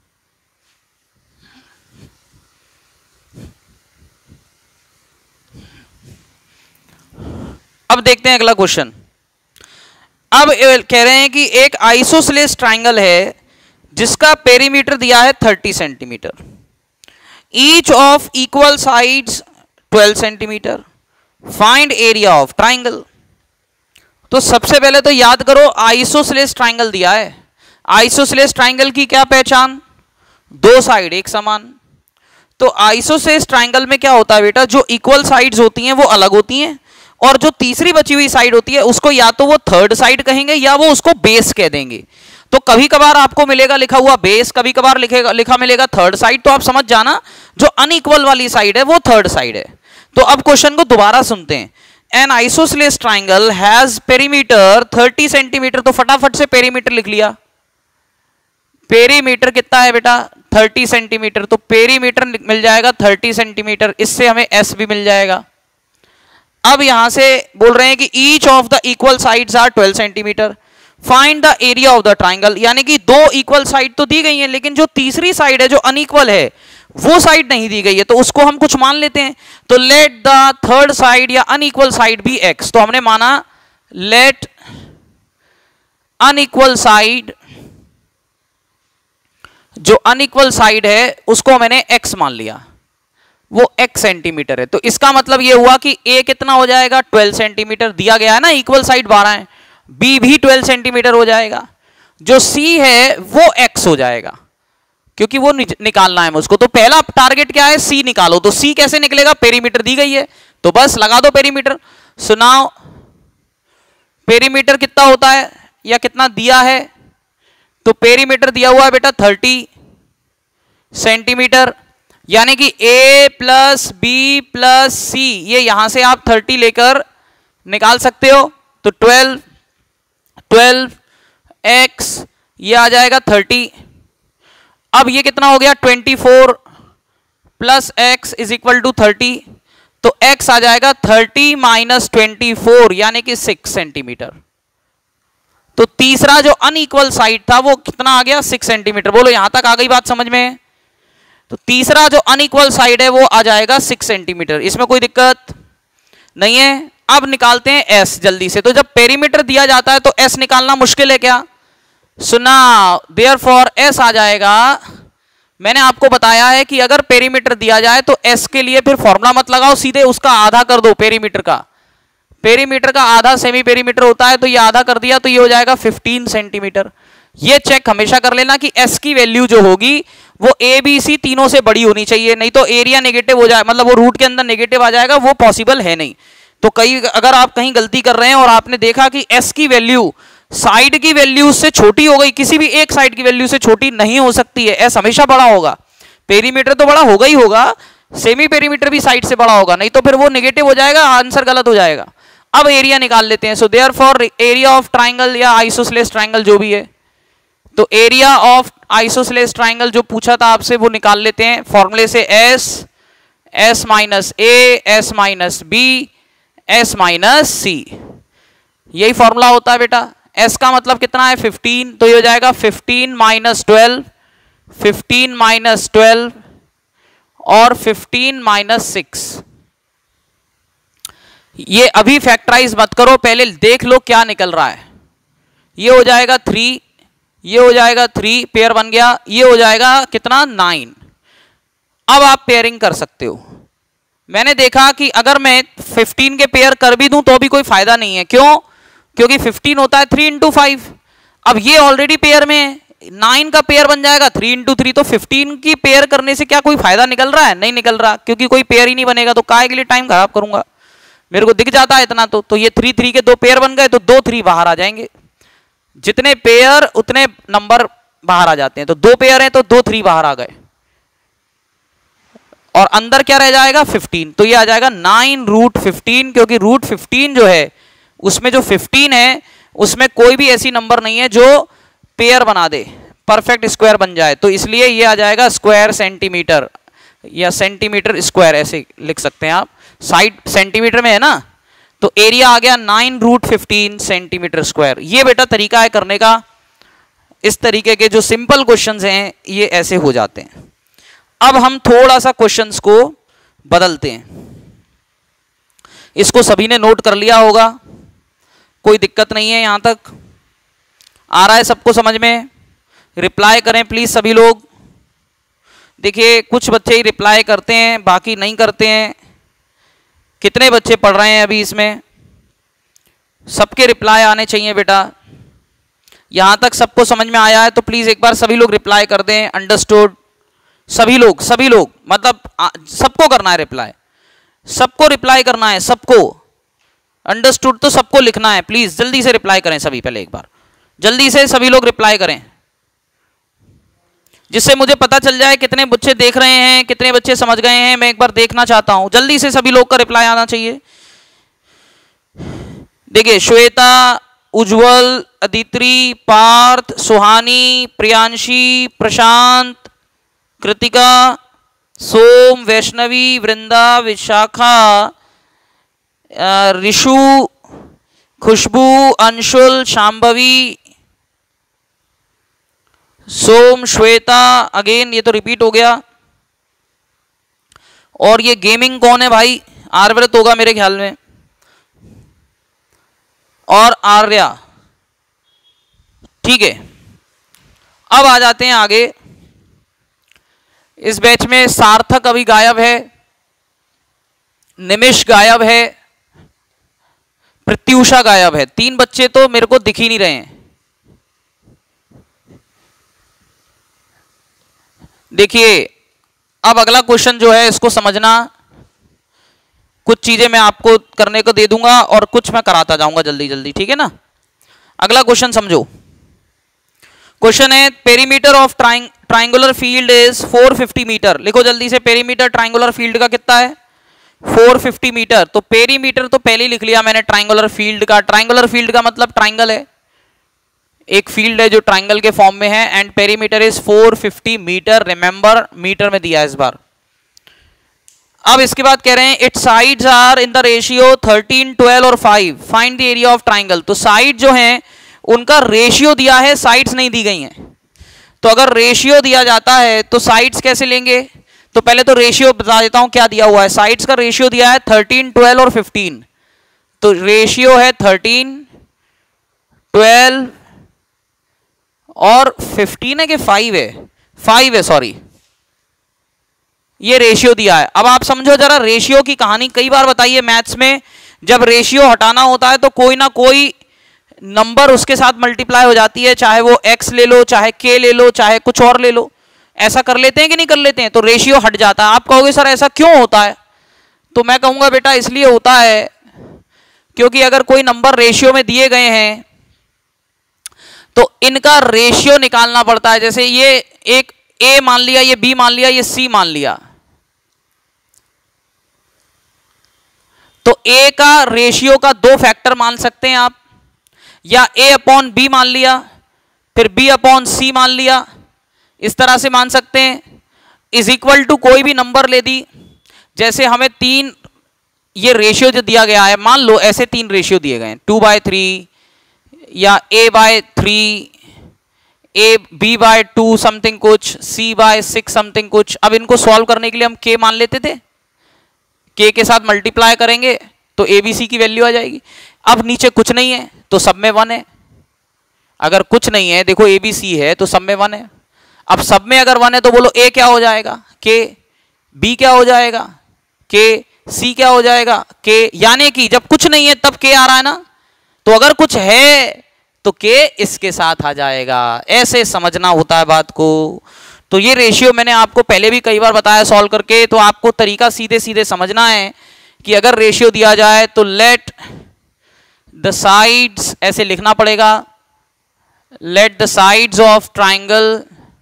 A: अब देखते हैं अगला क्वेश्चन। अब कह रहे हैं कि एक आइसोसेलेस ट्राइंगल है जिसका पेरीमीटर दिया है 30 centimetre, each of equal sides 12 centimetre, find area of triangle. तो सबसे पहले तो याद करो आइसोसेलेस ट्राइंगल दिया है, आइसोसेलेस ट्राइंगल की क्या पहचान, दो साइड एक समान। तो आइसोसेलेस ट्राइंगल में क्या होता है बेटा, जो इक्वल साइड्स होती हैं वो अलग होती हैं, और जो तीसरी बची हुई साइड होती है उसको या तो वो थर्ड साइड कहेंगे या वो उसको बेस कह देंगे। तो कभी कभार आपको मिलेगा लिखा हुआ बेस, कभी कभार लिखा मिलेगा थर्ड साइड, तो आप समझ जाना जो अनइक्वल वाली साइड है वो थर्ड साइड है। तो अब क्वेश्चन को दोबारा सुनते हैं। An isosceles triangle has perimeter 30 centimetre, तो फटाफट से पेरीमीटर लिख लिया। पेरीमीटर कितना है बेटा 30 सेंटीमीटर, तो पेरीमीटर मिल जाएगा 30 सेंटीमीटर, इससे हमें एस भी मिल जाएगा। अब यहां से बोल रहे हैं कि each of the equal sides are 12 centimetre, find the area of the triangle. यानी कि दो इक्वल साइड तो दी गई है, लेकिन जो तीसरी साइड है जो अनइक्वल है वो साइड नहीं दी गई है, तो उसको हम कुछ मान लेते हैं। तो लेट द थर्ड साइड या अनइक्वल साइड बी एक्स, तो हमने माना लेट अनइक्वल साइड, जो अनइक्वल साइड है उसको मैंने x मान लिया, वो x सेंटीमीटर है। तो इसका मतलब ये हुआ कि a कितना हो जाएगा 12 सेंटीमीटर, दिया गया है ना इक्वल साइड 12 है, b भी 12 सेंटीमीटर हो जाएगा, जो c है वो x हो जाएगा क्योंकि वो निकालना है मुझको। तो पहला टारगेट क्या है, c निकालो। तो c कैसे निकलेगा, पेरीमीटर दी गई है तो बस लगा दो पेरीमीटर। सुनाओ पेरीमीटर कितना होता है या कितना दिया है, तो पेरीमीटर दिया हुआ है बेटा 30 सेंटीमीटर, यानी कि a plus B plus C, ये यहां से आप 30 लेकर निकाल सकते हो। तो 12 x ये आ जाएगा 30। अब ये कितना हो गया 24 plus x is equal to 30, तो x आ जाएगा 30 माइनस 24 यानी कि 6 सेंटीमीटर। तो तीसरा जो अनइक्वल साइड था वो कितना आ गया 6 सेंटीमीटर। बोलो यहां तक आ गई बात समझ में। तो तीसरा जो अनइक्वल साइड है वो आ जाएगा 6 सेंटीमीटर, इसमें कोई दिक्कत नहीं है। अब निकालते हैं एस जल्दी से। तो जब पेरीमीटर दिया जाता है तो एस निकालना मुश्किल है क्या? सुना, देयरफॉर एस आ जाएगा। मैंने आपको बताया है कि अगर पेरीमीटर दिया जाए तो एस के लिए फिर फॉर्मूला मत लगाओ, सीधे उसका आधा कर दो। पेरीमीटर का आधा सेमी पेरीमीटर होता है, तो ये आधा कर दिया तो ये हो जाएगा 15 सेंटीमीटर। ये चेक हमेशा कर लेना कि एस की वैल्यू जो होगी वो ए बी सी तीनों से बड़ी होनी चाहिए, नहीं तो एरिया नेगेटिव हो जाए, मतलब वो रूट के अंदर नेगेटिव आ जाएगा, वो पॉसिबल है नहीं। तो अगर आप कहीं गलती कर रहे हैं और आपने देखा कि एस की वैल्यू साइड की वैल्यू से छोटी हो गई, किसी भी एक साइड की वैल्यू से छोटी नहीं हो सकती है, एस हमेशा बड़ा होगा। पेरीमीटर तो बड़ा होगा ही होगा, सेमी पेरीमीटर भी साइड से बड़ा होगा, नहीं तो फिर वो नेगेटिव हो जाएगा, आंसर गलत हो जाएगा। अब एरिया निकाल लेते हैं। So therefore area of triangle या आइसोसेलेस ट्राइंगल जो भी है, तो एरिया ऑफ आइसोसेलेस ट्राइंगल जो पूछा था आपसे वो निकाल लेते हैं फॉर्मूले से। S minus A, S minus B, S minus C, यही फॉर्मूला होता है बेटा। एस का मतलब कितना है 15, तो ये हो जाएगा 15 माइनस 12, 15 माइनस 12 और 15 माइनस 6। ये अभी फैक्टराइज मत करो, पहले देख लो क्या निकल रहा है। ये हो जाएगा 3, ये हो जाएगा 3, पेयर बन गया। ये हो जाएगा कितना 9। अब आप पेयरिंग कर सकते हो। मैंने देखा कि अगर मैं 15 के पेयर कर भी दूं तो भी कोई फायदा नहीं है। क्यों? क्योंकि 15 होता है 3 इंटू 5। अब ये ऑलरेडी पेयर में है, 9 का पेयर बन जाएगा 3 इंटू 3। तो 15 की पेयर करने से क्या कोई फायदा निकल रहा है? नहीं निकल रहा, क्योंकि कोई पेयर ही नहीं बनेगा, तो काहे के लिए टाइम खराब करूंगा। मेरे को दिख जाता है इतना, तो ये 3 3 के 2 पेयर बन गए, तो 2 3 बाहर आ जाएंगे। जितने पेयर उतने नंबर बाहर आ जाते हैं, तो 2 पेयर हैं तो 2 3 बाहर आ गए, और अंदर क्या रह जाएगा 15। तो ये आ जाएगा 9 रूट 15, क्योंकि रूट 15 जो है उसमें जो 15 है उसमें कोई भी ऐसी नंबर नहीं है जो पेयर बना दे, परफेक्ट स्क्वायर बन जाए, तो इसलिए ये आ जाएगा स्क्वायर सेंटीमीटर या सेंटीमीटर स्क्वायर, ऐसे लिख सकते हैं आप। साइड सेंटीमीटर में है ना, तो एरिया आ गया 9 रूट 15 सेंटीमीटर स्क्वायर। ये बेटा तरीका है करने का। इस तरीके के जो सिंपल क्वेश्चंस हैं ये ऐसे हो जाते हैं। अब हम थोड़ा सा क्वेश्चंस को बदलते हैं। इसको सभी ने नोट कर लिया होगा, कोई दिक्कत नहीं है, यहां तक आ रहा है सबको समझ में? रिप्लाई करें प्लीज सभी लोग। देखिए कुछ बच्चे ही रिप्लाई करते हैं, बाकी नहीं करते हैं। कितने बच्चे पढ़ रहे हैं अभी इसमें? सबके रिप्लाई आने चाहिए बेटा। यहां तक सबको समझ में आया है तो प्लीज एक बार सभी लोग रिप्लाई कर दें, अंडरस्टूड। सभी लोग मतलब सबको करना है रिप्लाई, सबको रिप्लाई करना है, सबको। अंडरस्टूड तो सबको लिखना है, प्लीज जल्दी से रिप्लाई करें सभी। पहले एक बार जल्दी से सभी लोग रिप्लाई करें, जिससे मुझे पता चल जाए कितने बच्चे देख रहे हैं, कितने बच्चे समझ गए हैं। मैं एक बार देखना चाहता हूं, जल्दी से सभी लोग का रिप्लाई आना चाहिए। देखिए श्वेता, उज्जवल, अदित्री, पार्थ, सुहानी, प्रियांशी, प्रशांत, कृतिका, सोम, वैष्णवी, वृंदा, विशाखा, ऋषु, खुशबू, अंशुल, शांभवी, सोम, श्वेता, अगेन ये तो रिपीट हो गया। और ये गेमिंग कौन है भाई? आर्यव्रत होगा मेरे ख्याल में, और आर्या। ठीक है, अब आ जाते हैं आगे। इस बैच में सार्थक अभी गायब है, निमिष गायब है, प्रत्युषा गायब है। 3 बच्चे तो मेरे को दिख ही नहीं रहे हैं। देखिए अब अगला क्वेश्चन जो है इसको समझना। कुछ चीजें मैं आपको करने को दे दूंगा और कुछ मैं कराता जाऊंगा जल्दी जल्दी, ठीक है ना? अगला क्वेश्चन समझो। क्वेश्चन है perimeter of triangular field is 450 metre. लिखो जल्दी से, पेरीमीटर ट्राइंगुलर फील्ड का कितना है? 450 मीटर। तो पेरीमीटर तो पहले ही लिख लिया मैंने ट्राइंगुलर फील्ड का। ट्राइंगुलर फील्ड का मतलब ट्राइंगल है, एक फील्ड है जो ट्राइंगल के फॉर्म में है। And perimeter is 450 metre. Remember metre में दिया है इस बार। अब इसके बाद कह रहे हैं it's sides are in the ratio 13, 12 और 5, find the area of triangle. तो साइड जो हैं उनका रेशियो दिया है, साइड्स नहीं दी गई हैं। तो अगर रेशियो दिया जाता है तो साइड्स कैसे लेंगे? तो पहले तो रेशियो बता देता हूं क्या दिया हुआ है। साइड्स का रेशियो दिया है 13, 12 और 15। तो रेशियो है 13, 12 और 15 है कि 5 है, 5 है सॉरी, ये रेशियो दिया है। अब आप समझो जरा रेशियो की कहानी, कई बार बताइए मैथ्स में जब रेशियो हटाना होता है तो कोई ना कोई नंबर उसके साथ मल्टीप्लाई हो जाती है, चाहे वो x ले लो, चाहे k ले लो, चाहे कुछ और ले लो। ऐसा कर लेते हैं कि नहीं कर लेते हैं? तो रेशियो हट जाता है। आप कहोगे सर ऐसा क्यों होता है? तो मैं कहूंगा बेटा इसलिए होता है क्योंकि अगर कोई नंबर रेशियो में दिए गए हैं तो इनका रेशियो निकालना पड़ता है। जैसे ये एक a मान लिया, ये b मान लिया, ये c मान लिया, तो a का रेशियो का 2 फैक्टर मान सकते हैं आप, या a अपॉन b मान लिया, फिर b अपॉन c मान लिया, इस तरह से मान सकते हैं। इज इक्वल टू कोई भी नंबर ले दी, जैसे हमें 3 ये रेशियो जो दिया गया है, मान लो ऐसे 3 रेशियो दिए गए हैं, 2/3 या a/3, b/2 समथिंग कुछ, c/6 समथिंग कुछ। अब इनको सॉल्व करने के लिए हम k मान लेते थे, k के साथ मल्टीप्लाई करेंगे तो abc की वैल्यू आ जाएगी। अब नीचे कुछ नहीं है तो सब में 1 है, अगर कुछ नहीं है देखो abc है तो सब में 1 है। अब सब में अगर 1 है तो बोलो a क्या हो जाएगा, k, b क्या हो जाएगा, k, c क्या हो जाएगा, k। यानी कि जब कुछ नहीं है तब k आ रहा है ना, तो अगर कुछ है तो k इसके साथ आ जाएगा। ऐसे समझना होता है बात को। तो ये रेशियो मैंने आपको पहले भी कई बार बताया सॉल्व करके, तो आपको तरीका सीधे सीधे समझना है कि अगर रेशियो दिया जाए तो लेट द साइड्स, ऐसे लिखना पड़ेगा, let the sides of triangle,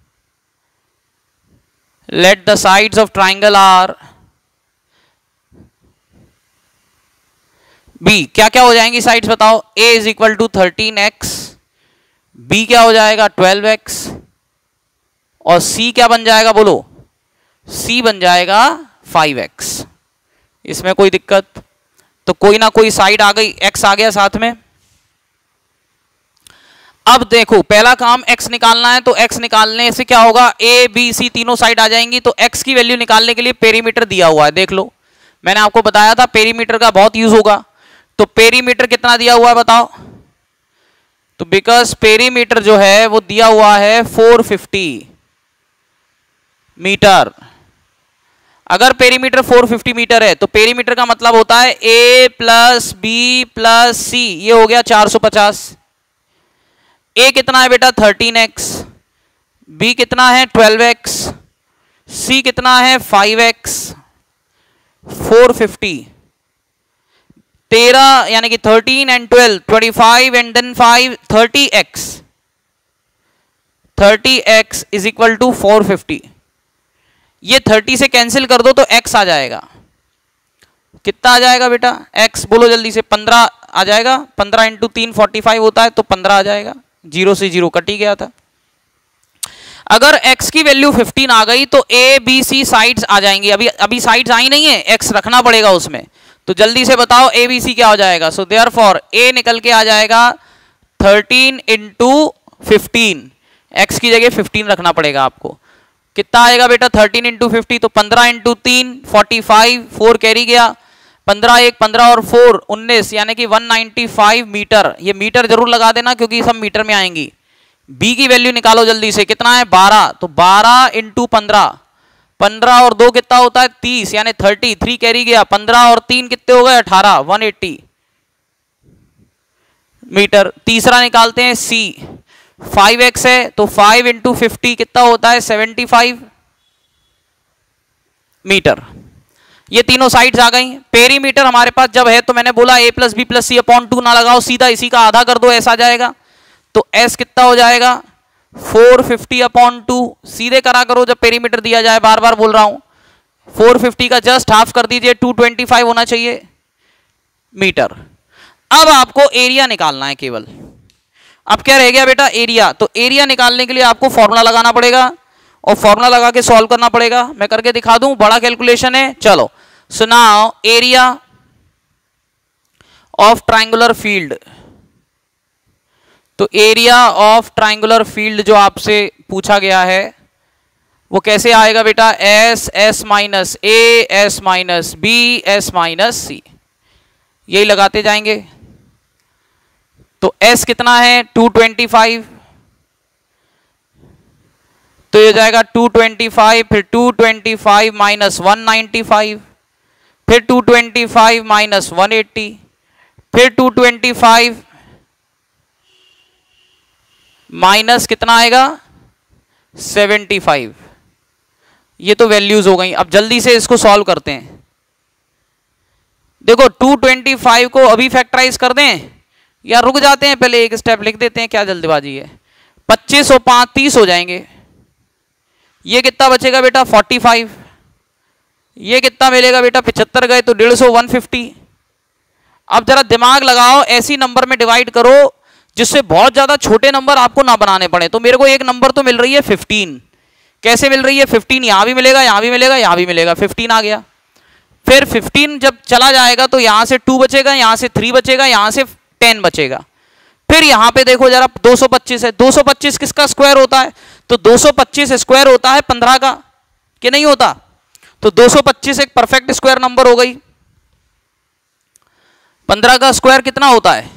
A: let the sides of triangle are b। क्या क्या हो जाएंगी साइड्स बताओ? a is equal to 13x, b क्या हो जाएगा 12x, और c क्या बन जाएगा बोलो? c बन जाएगा 5x। इसमें कोई दिक्कत? तो कोई ना कोई साइड आ गई, x आ गया साथ में। अब देखो पहला काम x निकालना है, तो x निकालने से क्या होगा, a b c तीनों साइड आ जाएंगी। तो x की वैल्यू निकालने के लिए पेरीमीटर दिया हुआ है, देख लो मैंने आपको बताया था पेरीमीटर का बहुत यूज होगा। तो पेरीमीटर कितना दिया हुआ है बताओ? तो बिकॉज पेरीमीटर जो है वो दिया हुआ है 450 मीटर। अगर पेरीमीटर 450 मीटर है तो पेरीमीटर का मतलब होता है a plus B plus C, ये हो गया 450। a कितना है बेटा 13x, b कितना है 12x, c कितना है 5x, 450, 13 यानी कि 13 and 12 25 and then 5 30x, 30x is equal to 450। ये 30 से कैंसिल कर दो तो x आ जाएगा। कितना आ जाएगा बेटा? x बोलो जल्दी से, 15 आ जाएगा। 15 इंटू 3 45 होता है, तो 15 आ जाएगा। 0 से 0 कट ही गया था। अगर x की वैल्यू 15 आ गई तो a b c साइड्स आ जाएंगी। अभी साइड्स आई नहीं है, x रखना पड़ेगा उसमें। तो जल्दी से बताओ a b c क्या हो जाएगा? सो देयरफॉर a निकल के आ जाएगा 13 इंटू 15, x की जगह 15 रखना पड़ेगा आपको। कितना आएगा बेटा 13 इंटू 50? तो 15 इंटू 3 45, 4 कैरी गया, 15 1 15 और 4 19, यानी कि 195 मीटर। ये मीटर जरूर लगा देना क्योंकि सब मीटर में आएंगी। b की वैल्यू निकालो जल्दी से, कितना है 12, तो 12 इंटू 15, 15 और 2 कितना होता है 30, यानी 30, 3 कैरी गया, 15 और 3 कितने हो गए 18, 180 मीटर। तीसरा निकालते हैं c, 5x है तो 5 इंटू 50 कितना होता है 75 मीटर। ये तीनों साइड्स आ गई। पेरीमीटर हमारे पास जब है तो मैंने बोला a plus B plus C upon 2 ना लगाओ, सीधा इसी का आधा कर दो, ऐसा आ जाएगा। तो s कितना हो जाएगा 450 अपॉन 2, सीधे करा करो जब पेरीमीटर दिया जाए, बार बार बोल रहा हूं। 450 का जस्ट हाफ कर दीजिए, 225 होना चाहिए मीटर। अब आपको एरिया निकालना है केवल। अब क्या रह गया बेटा? एरिया। तो एरिया निकालने के लिए आपको फॉर्मूला लगाना पड़ेगा और फॉर्मूला लगा के सॉल्व करना पड़ेगा। मैं करके दिखा दूं, बड़ा कैलकुलेशन है। चलो, so now area of triangular field. तो एरिया ऑफ ट्रायंगुलर फील्ड जो आपसे पूछा गया है वो कैसे आएगा बेटा? S S minus A S minus B S minus C. यही लगाते जाएंगे। तो S कितना है 225, तो ये हो जाएगा 225, फिर 225 माइनस 195, फिर 225 माइनस 180, फिर 225 माइनस कितना आएगा 75। ये तो वैल्यूज हो गई। अब जल्दी से इसको सॉल्व करते हैं। देखो 225 को अभी फैक्टराइज कर दें या रुक जाते हैं, पहले एक स्टेप लिख देते हैं, क्या जल्दबाजी है। 25 और 5 30 हो जाएंगे। ये कितना बचेगा बेटा 45। ये कितना मिलेगा बेटा 75 गए तो 150 150। अब जरा दिमाग लगाओ, ऐसी नंबर में डिवाइड करो जिससे बहुत ज्यादा छोटे नंबर आपको ना बनाने पड़े। तो मेरे को एक नंबर तो मिल रही है 15। कैसे मिल रही है 15? यहां भी मिलेगा, यहां भी मिलेगा, यहां भी मिलेगा, 15 आ गया। फिर 15 जब चला जाएगा तो यहां से 2 बचेगा, यहां से 3 बचेगा, यहां से 10 बचेगा। फिर यहां पे देखो जरा 225 है। 225 किसका स्क्वायर होता है? तो 225 स्क्वायर होता है 15 का, कि नहीं होता? तो 225 एक परफेक्ट स्क्वायर नंबर हो गई। 15 का स्क्वायर कितना होता है?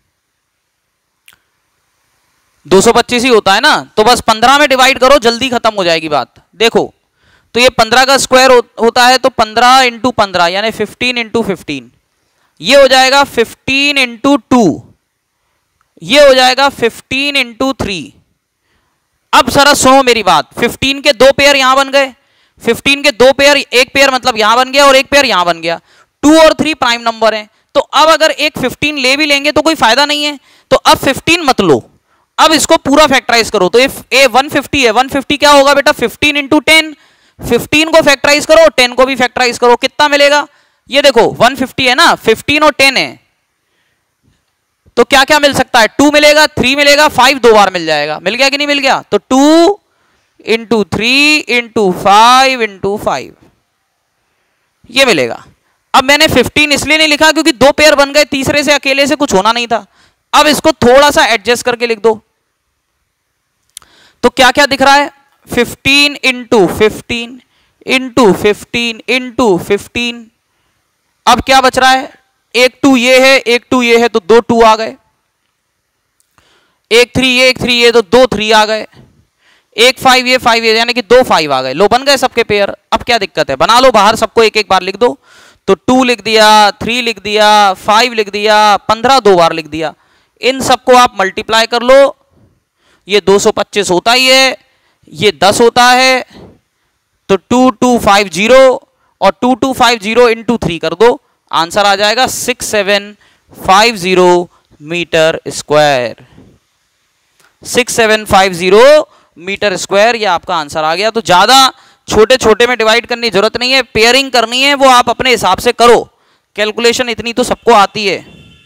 A: 225 ही होता है ना। तो बस 15 में डिवाइड करो, जल्दी खत्म हो जाएगी बात। देखो तो ये 15 का स्क्वायर होता है, तो 15 इंटू 15 यानी 15 इंटू 15, ये हो जाएगा 15 इंटू 2, ये हो जाएगा 15 इंटू 3। अब जरा सुनो मेरी बात, 15 के 2 पेयर यहां बन गए, 15 के 2 पेयर, एक पेयर मतलब यहां बन गया और एक पेयर यहां बन गया। 2 और 3 प्राइम नंबर हैं। तो अब अगर एक 15 ले भी लेंगे तो कोई फायदा नहीं है, तो अब 15 मत लो, अब इसको पूरा फैक्टराइज करो। तो ये 150 है, 150 क्या होगा बेटा 15 इंटू 10। 15 को फैक्टराइज करो, 10 को भी फैक्टराइज करो, कितना मिलेगा? ये देखो 150 है ना, 15 और 10 है, तो क्या क्या मिल सकता है? 2 मिलेगा, 3 मिलेगा, 5 दो बार मिल जाएगा। मिल गया कि नहीं मिल गया? तो 2 इंटू 3 इंटू 5 इंटू 5 ये मिलेगा। अब मैंने 15 इसलिए नहीं लिखा क्योंकि 2 पेयर बन गए, तीसरे से अकेले से कुछ होना नहीं था। अब इसको थोड़ा सा एडजस्ट करके लिख दो। तो क्या क्या दिख रहा है? 15 इंटू 15 इंटू 15 इंटू 15। अब क्या बच रहा है? एक 2 ये है, एक 2 ये है, तो 2 2 आ गए। एक 3 ये, एक 3 ये, तो 2 3 आ गए। एक 5 ये, 5 ये, यानी कि 2 5 आ गए। लो बन गए सबके पेयर। अब क्या दिक्कत है? बना लो बाहर सबको, एक एक बार लिख दो। तो 2 लिख दिया, 3 लिख दिया, 5 लिख दिया, 15 दो बार लिख दिया। इन सबको आप मल्टीप्लाई कर लो। ये 225 होता ही है, ये 10 होता है, तो 2250 और 2250 इंटू 3 कर दो, आंसर आ जाएगा 6750 मीटर स्क्वायर। 6750 मीटर स्क्वायर, ये आपका आंसर आ गया। तो ज्यादा छोटे छोटे में डिवाइड करने की जरूरत नहीं है, पेयरिंग करनी है वो आप अपने हिसाब से करो, कैलकुलेशन इतनी तो सबको आती है।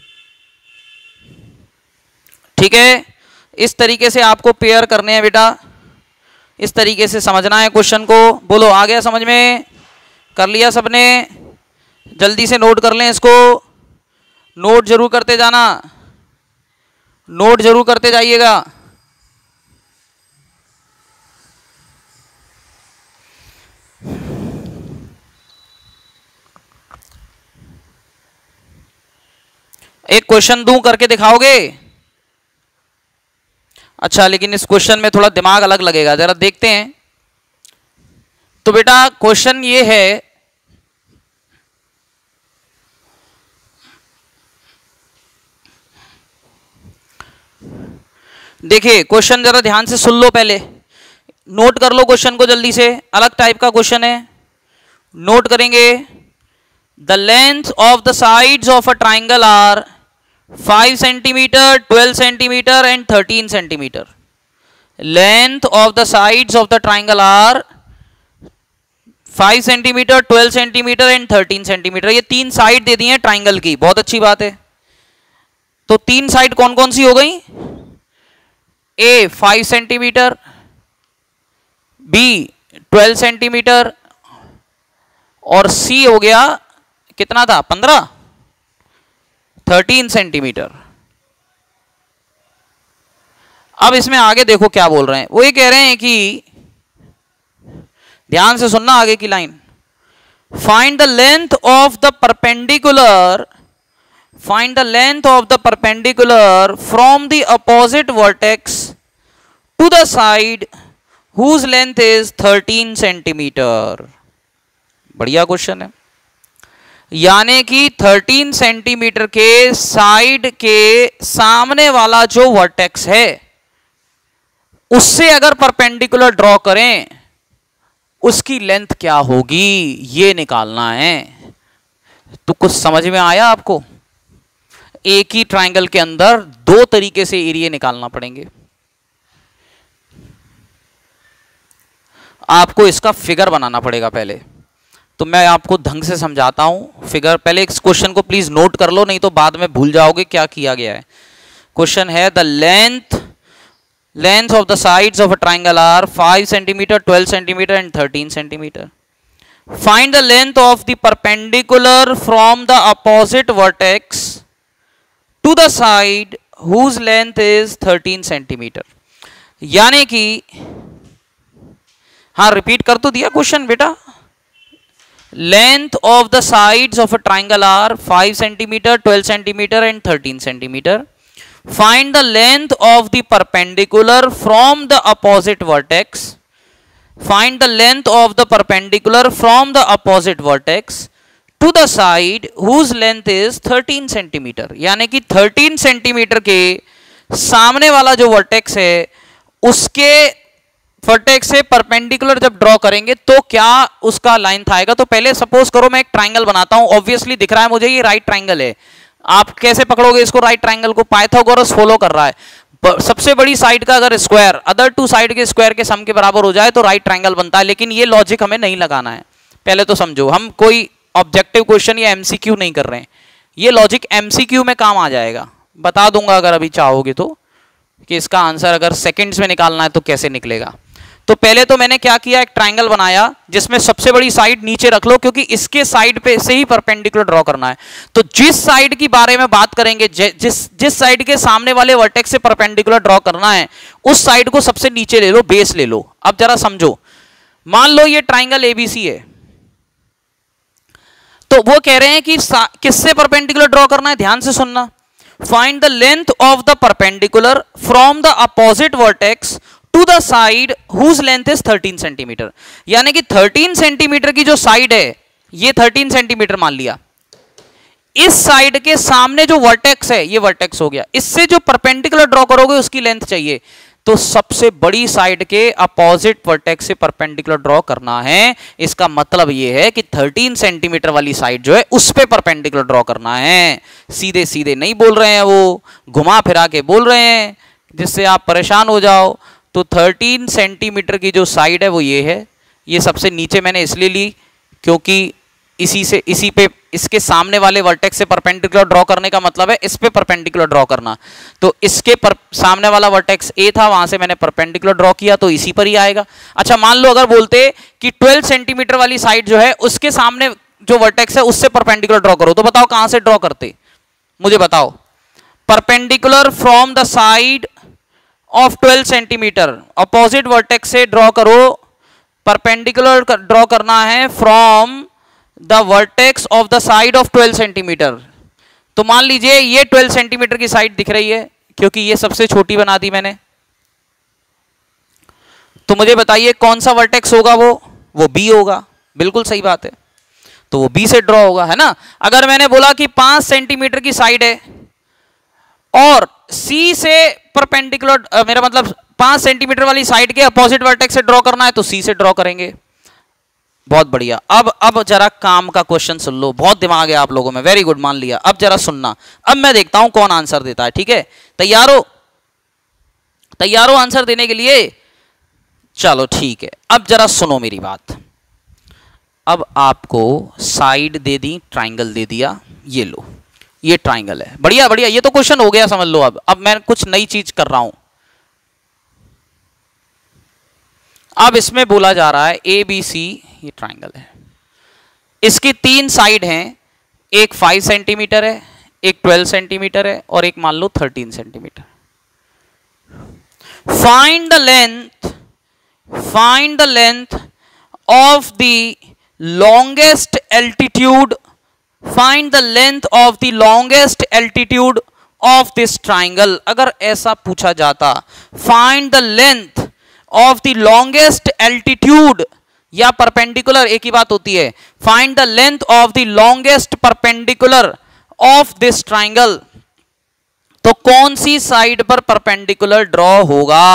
A: ठीक है, इस तरीके से आपको पेयर करने हैं बेटा, इस तरीके से समझना है क्वेश्चन को। बोलो आ गया समझ में? कर लिया सबने? जल्दी से नोट कर लें इसको, नोट जरूर करते जाना, नोट जरूर करते जाइएगा। एक क्वेश्चन दूं, करके दिखाओगे? अच्छा, लेकिन इस क्वेश्चन में थोड़ा दिमाग अलग लगेगा, जरा देखते हैं। तो बेटा क्वेश्चन ये है, देखिए क्वेश्चन जरा ध्यान से सुन लो, पहले नोट कर लो क्वेश्चन को जल्दी से। अलग टाइप का क्वेश्चन है, नोट करेंगे। The length of the sides of a triangle are 5 centimetre, 12 centimetre and 13 centimetre. Length of the sides of the triangle are 5 centimetre, 12 centimetre and 13 centimetre. ये 3 साइड दे दी हैं ट्राइंगल की, बहुत अच्छी बात है। तो 3 साइड कौन कौन सी हो गई? ए 5 सेंटीमीटर, बी 12 सेंटीमीटर और सी हो गया कितना था 13 सेंटीमीटर। अब इसमें आगे देखो क्या बोल रहे हैं, वो ये कह रहे हैं कि ध्यान से सुनना आगे की line. Find the length of the perpendicular find the length of the perpendicular from the opposite vertex to the side whose length is 13 centimetre. बढ़िया क्वेश्चन है। यानी कि 13 सेंटीमीटर के साइड के सामने वाला जो वर्टेक्स है उससे अगर परपेंडिकुलर ड्रॉ करें उसकी लेंथ क्या होगी ये निकालना है। तो कुछ समझ में आया आपको? एक ही ट्रायंगल के अंदर दो तरीके से एरिया निकालना पड़ेंगे। आपको इसका फिगर बनाना पड़ेगा पहले, तो मैं आपको ढंग से समझाता हूं फिगर। पहले इस क्वेश्चन को प्लीज नोट कर लो, नहीं तो बाद में भूल जाओगे क्या किया गया है। क्वेश्चन है the length of the sides of a triangle are 5 centimetre, 12 centimetre and 13 centimetre. Find the length of the perpendicular from the opposite vertex to the side whose length is 13 centimetre. यानी कि हाँ, रिपीट कर तो दिया क्वेश्चन बेटा। Length of the sides of a triangle are 5 centimeter, 12 centimeter and 13 centimeter. Find the length of the perpendicular from the opposite vertex. Find the length of the perpendicular from the opposite vertex to the side whose length is 13 centimeter. यानी कि 13 सेंटीमीटर के सामने वाला जो वर्टेक्स है उसके वर्टेक्स से परपेंडिकुलर जब ड्रॉ करेंगे तो क्या उसका लाइन आएगा। तो पहले सपोज करो मैं एक ट्राइंगल बनाता हूं। ऑब्वियसली दिख रहा है मुझे ये राइट ट्राइंगल है। आप कैसे पकड़ोगे इसको राइट ट्राइंगल को? पाइथागोरस फॉलो कर रहा है। सबसे बड़ी साइड का अगर स्क्वायर अदर टू साइड के स्क्वायर के सम के बराबर हो जाए तो राइट ट्राइंगल बनता है। लेकिन ये लॉजिक हमें नहीं लगाना है, पहले तो समझो। हम कोई ऑब्जेक्टिव क्वेश्चन या एमसीक्यू नहीं कर रहे हैं। ये लॉजिक एमसीक्यू में काम आ जाएगा। बता दूंगा अगर अभी चाहोगे तो कि इसका आंसर अगर सेकंड्स में निकालना है तो कैसे निकलेगा। तो पहले तो मैंने क्या किया, एक ट्राइंगल बनाया जिसमें सबसे बड़ी साइड नीचे रख लो क्योंकि इसके साइड पे से ही परपेंडिकुलर ड्रॉ करना है। तो जिस साइड की बारे में बात करेंगे, जिस साइड के सामने वाले वर्टेक्स से परपेंडिकुलर ड्रॉ करना है उस साइड को सबसे नीचे ले लो, बेस ले लो। अब जरा समझो, मान लो ये ट्राइंगल एबीसी है, तो वो कह रहे हैं कि किससे परपेंडिकुलर ड्रॉ करना है। ध्यान से सुनना। Find the length of the perpendicular from the opposite vertex to the side whose length is 13 centimetre. यानी कि 13 सेंटीमीटर की जो साइड है, ये 13 सेंटीमीटर मान लिया। इस साइड के सामने जो वर्टेक्स है, ये वर्टेक्स हो गया, इससे जो परपेंडिकुलर ड्रॉ करोगे उसकी लेंथ चाहिए। तो सबसे बड़ी साइड के अपोजिट वर्टेक्स से परपेंडिकुलर ड्रॉ करना है। इसका मतलब ये है कि 13 सेंटीमीटर वाली साइड जो है उस पे परपेंडिकुलर ड्रॉ करना है। सीधे सीधे नहीं बोल रहे हैं, वो घुमा फिरा के बोल रहे हैं जिससे आप परेशान हो जाओ। तो 13 सेंटीमीटर की जो साइड है वो ये है। ये सबसे नीचे मैंने इसलिए ली क्योंकि इसी पे इसके सामने वाले वर्टेक्स से परपेंडिकुलर ड्रॉ करने का मतलब है इस पे परपेंडिकुलर ड्रॉ करना। तो इसके सामने वाला वर्टेक्स ए था, वहां से मैंने परपेंडिकुलर ड्रॉ किया तो इसी पर ही आएगा। अच्छा, मान लो अगर बोलते कि 12 सेंटीमीटर वाली साइड जो है उसके सामने जो वर्टेक्स है उससे परपेंडिकुलर ड्रॉ करो, तो बताओ कहां से ड्रॉ करते? मुझे बताओ। Perpendicular from the side of 12 centimetre, opposite vertex से ड्रॉ करो। परपेंडिकुलर ड्रॉ करना है from the vertex of the side of 12 centimetre. तो मान लीजिए ये 12 सेंटीमीटर की साइड दिख रही है क्योंकि ये सबसे छोटी बना दी मैंने। तो मुझे बताइए कौन सा वर्टेक्स होगा? वो बी होगा। बिल्कुल सही बात है, तो वो बी से ड्रॉ होगा, है ना। अगर मैंने बोला कि 5 सेंटीमीटर की साइड है और सी से परपेंडिकुलर, मेरा मतलब 5 सेंटीमीटर वाली साइड के अपोजिट वर्टेक्स से ड्रॉ करना है तो सी से ड्रॉ करेंगे। बहुत बढ़िया। अब जरा काम का क्वेश्चन सुन लो। बहुत दिमाग है आप लोगों में, वेरी गुड, मान लिया। अब जरा सुनना, अब मैं देखता हूं कौन आंसर देता है। ठीक है, तैयार हो आंसर देने के लिए? चलो ठीक है, अब जरा सुनो मेरी बात। अब आपको साइड दे दी, ट्राइंगल दे दिया, ये लो, ये ट्राइंगल है। बढ़िया बढ़िया, ये तो क्वेश्चन हो गया, समझ लो। अब मैं कुछ नई चीज कर रहा हूं। अब इसमें बोला जा रहा है ए बी सी, ये ट्राइंगल है, इसकी 3 साइड हैं। एक 5 सेंटीमीटर है, एक 12 सेंटीमीटर है और एक मान लो 13 centimetre. Find the length of the longest altitude find the length of the longest altitude of this triangle. अगर ऐसा पूछा जाता, find the length of the longest altitude या परपेंडिकुलर, एक ही बात होती है, find the length of the longest perpendicular of this triangle, तो कौन सी साइड पर परपेंडिकुलर ड्रॉ होगा।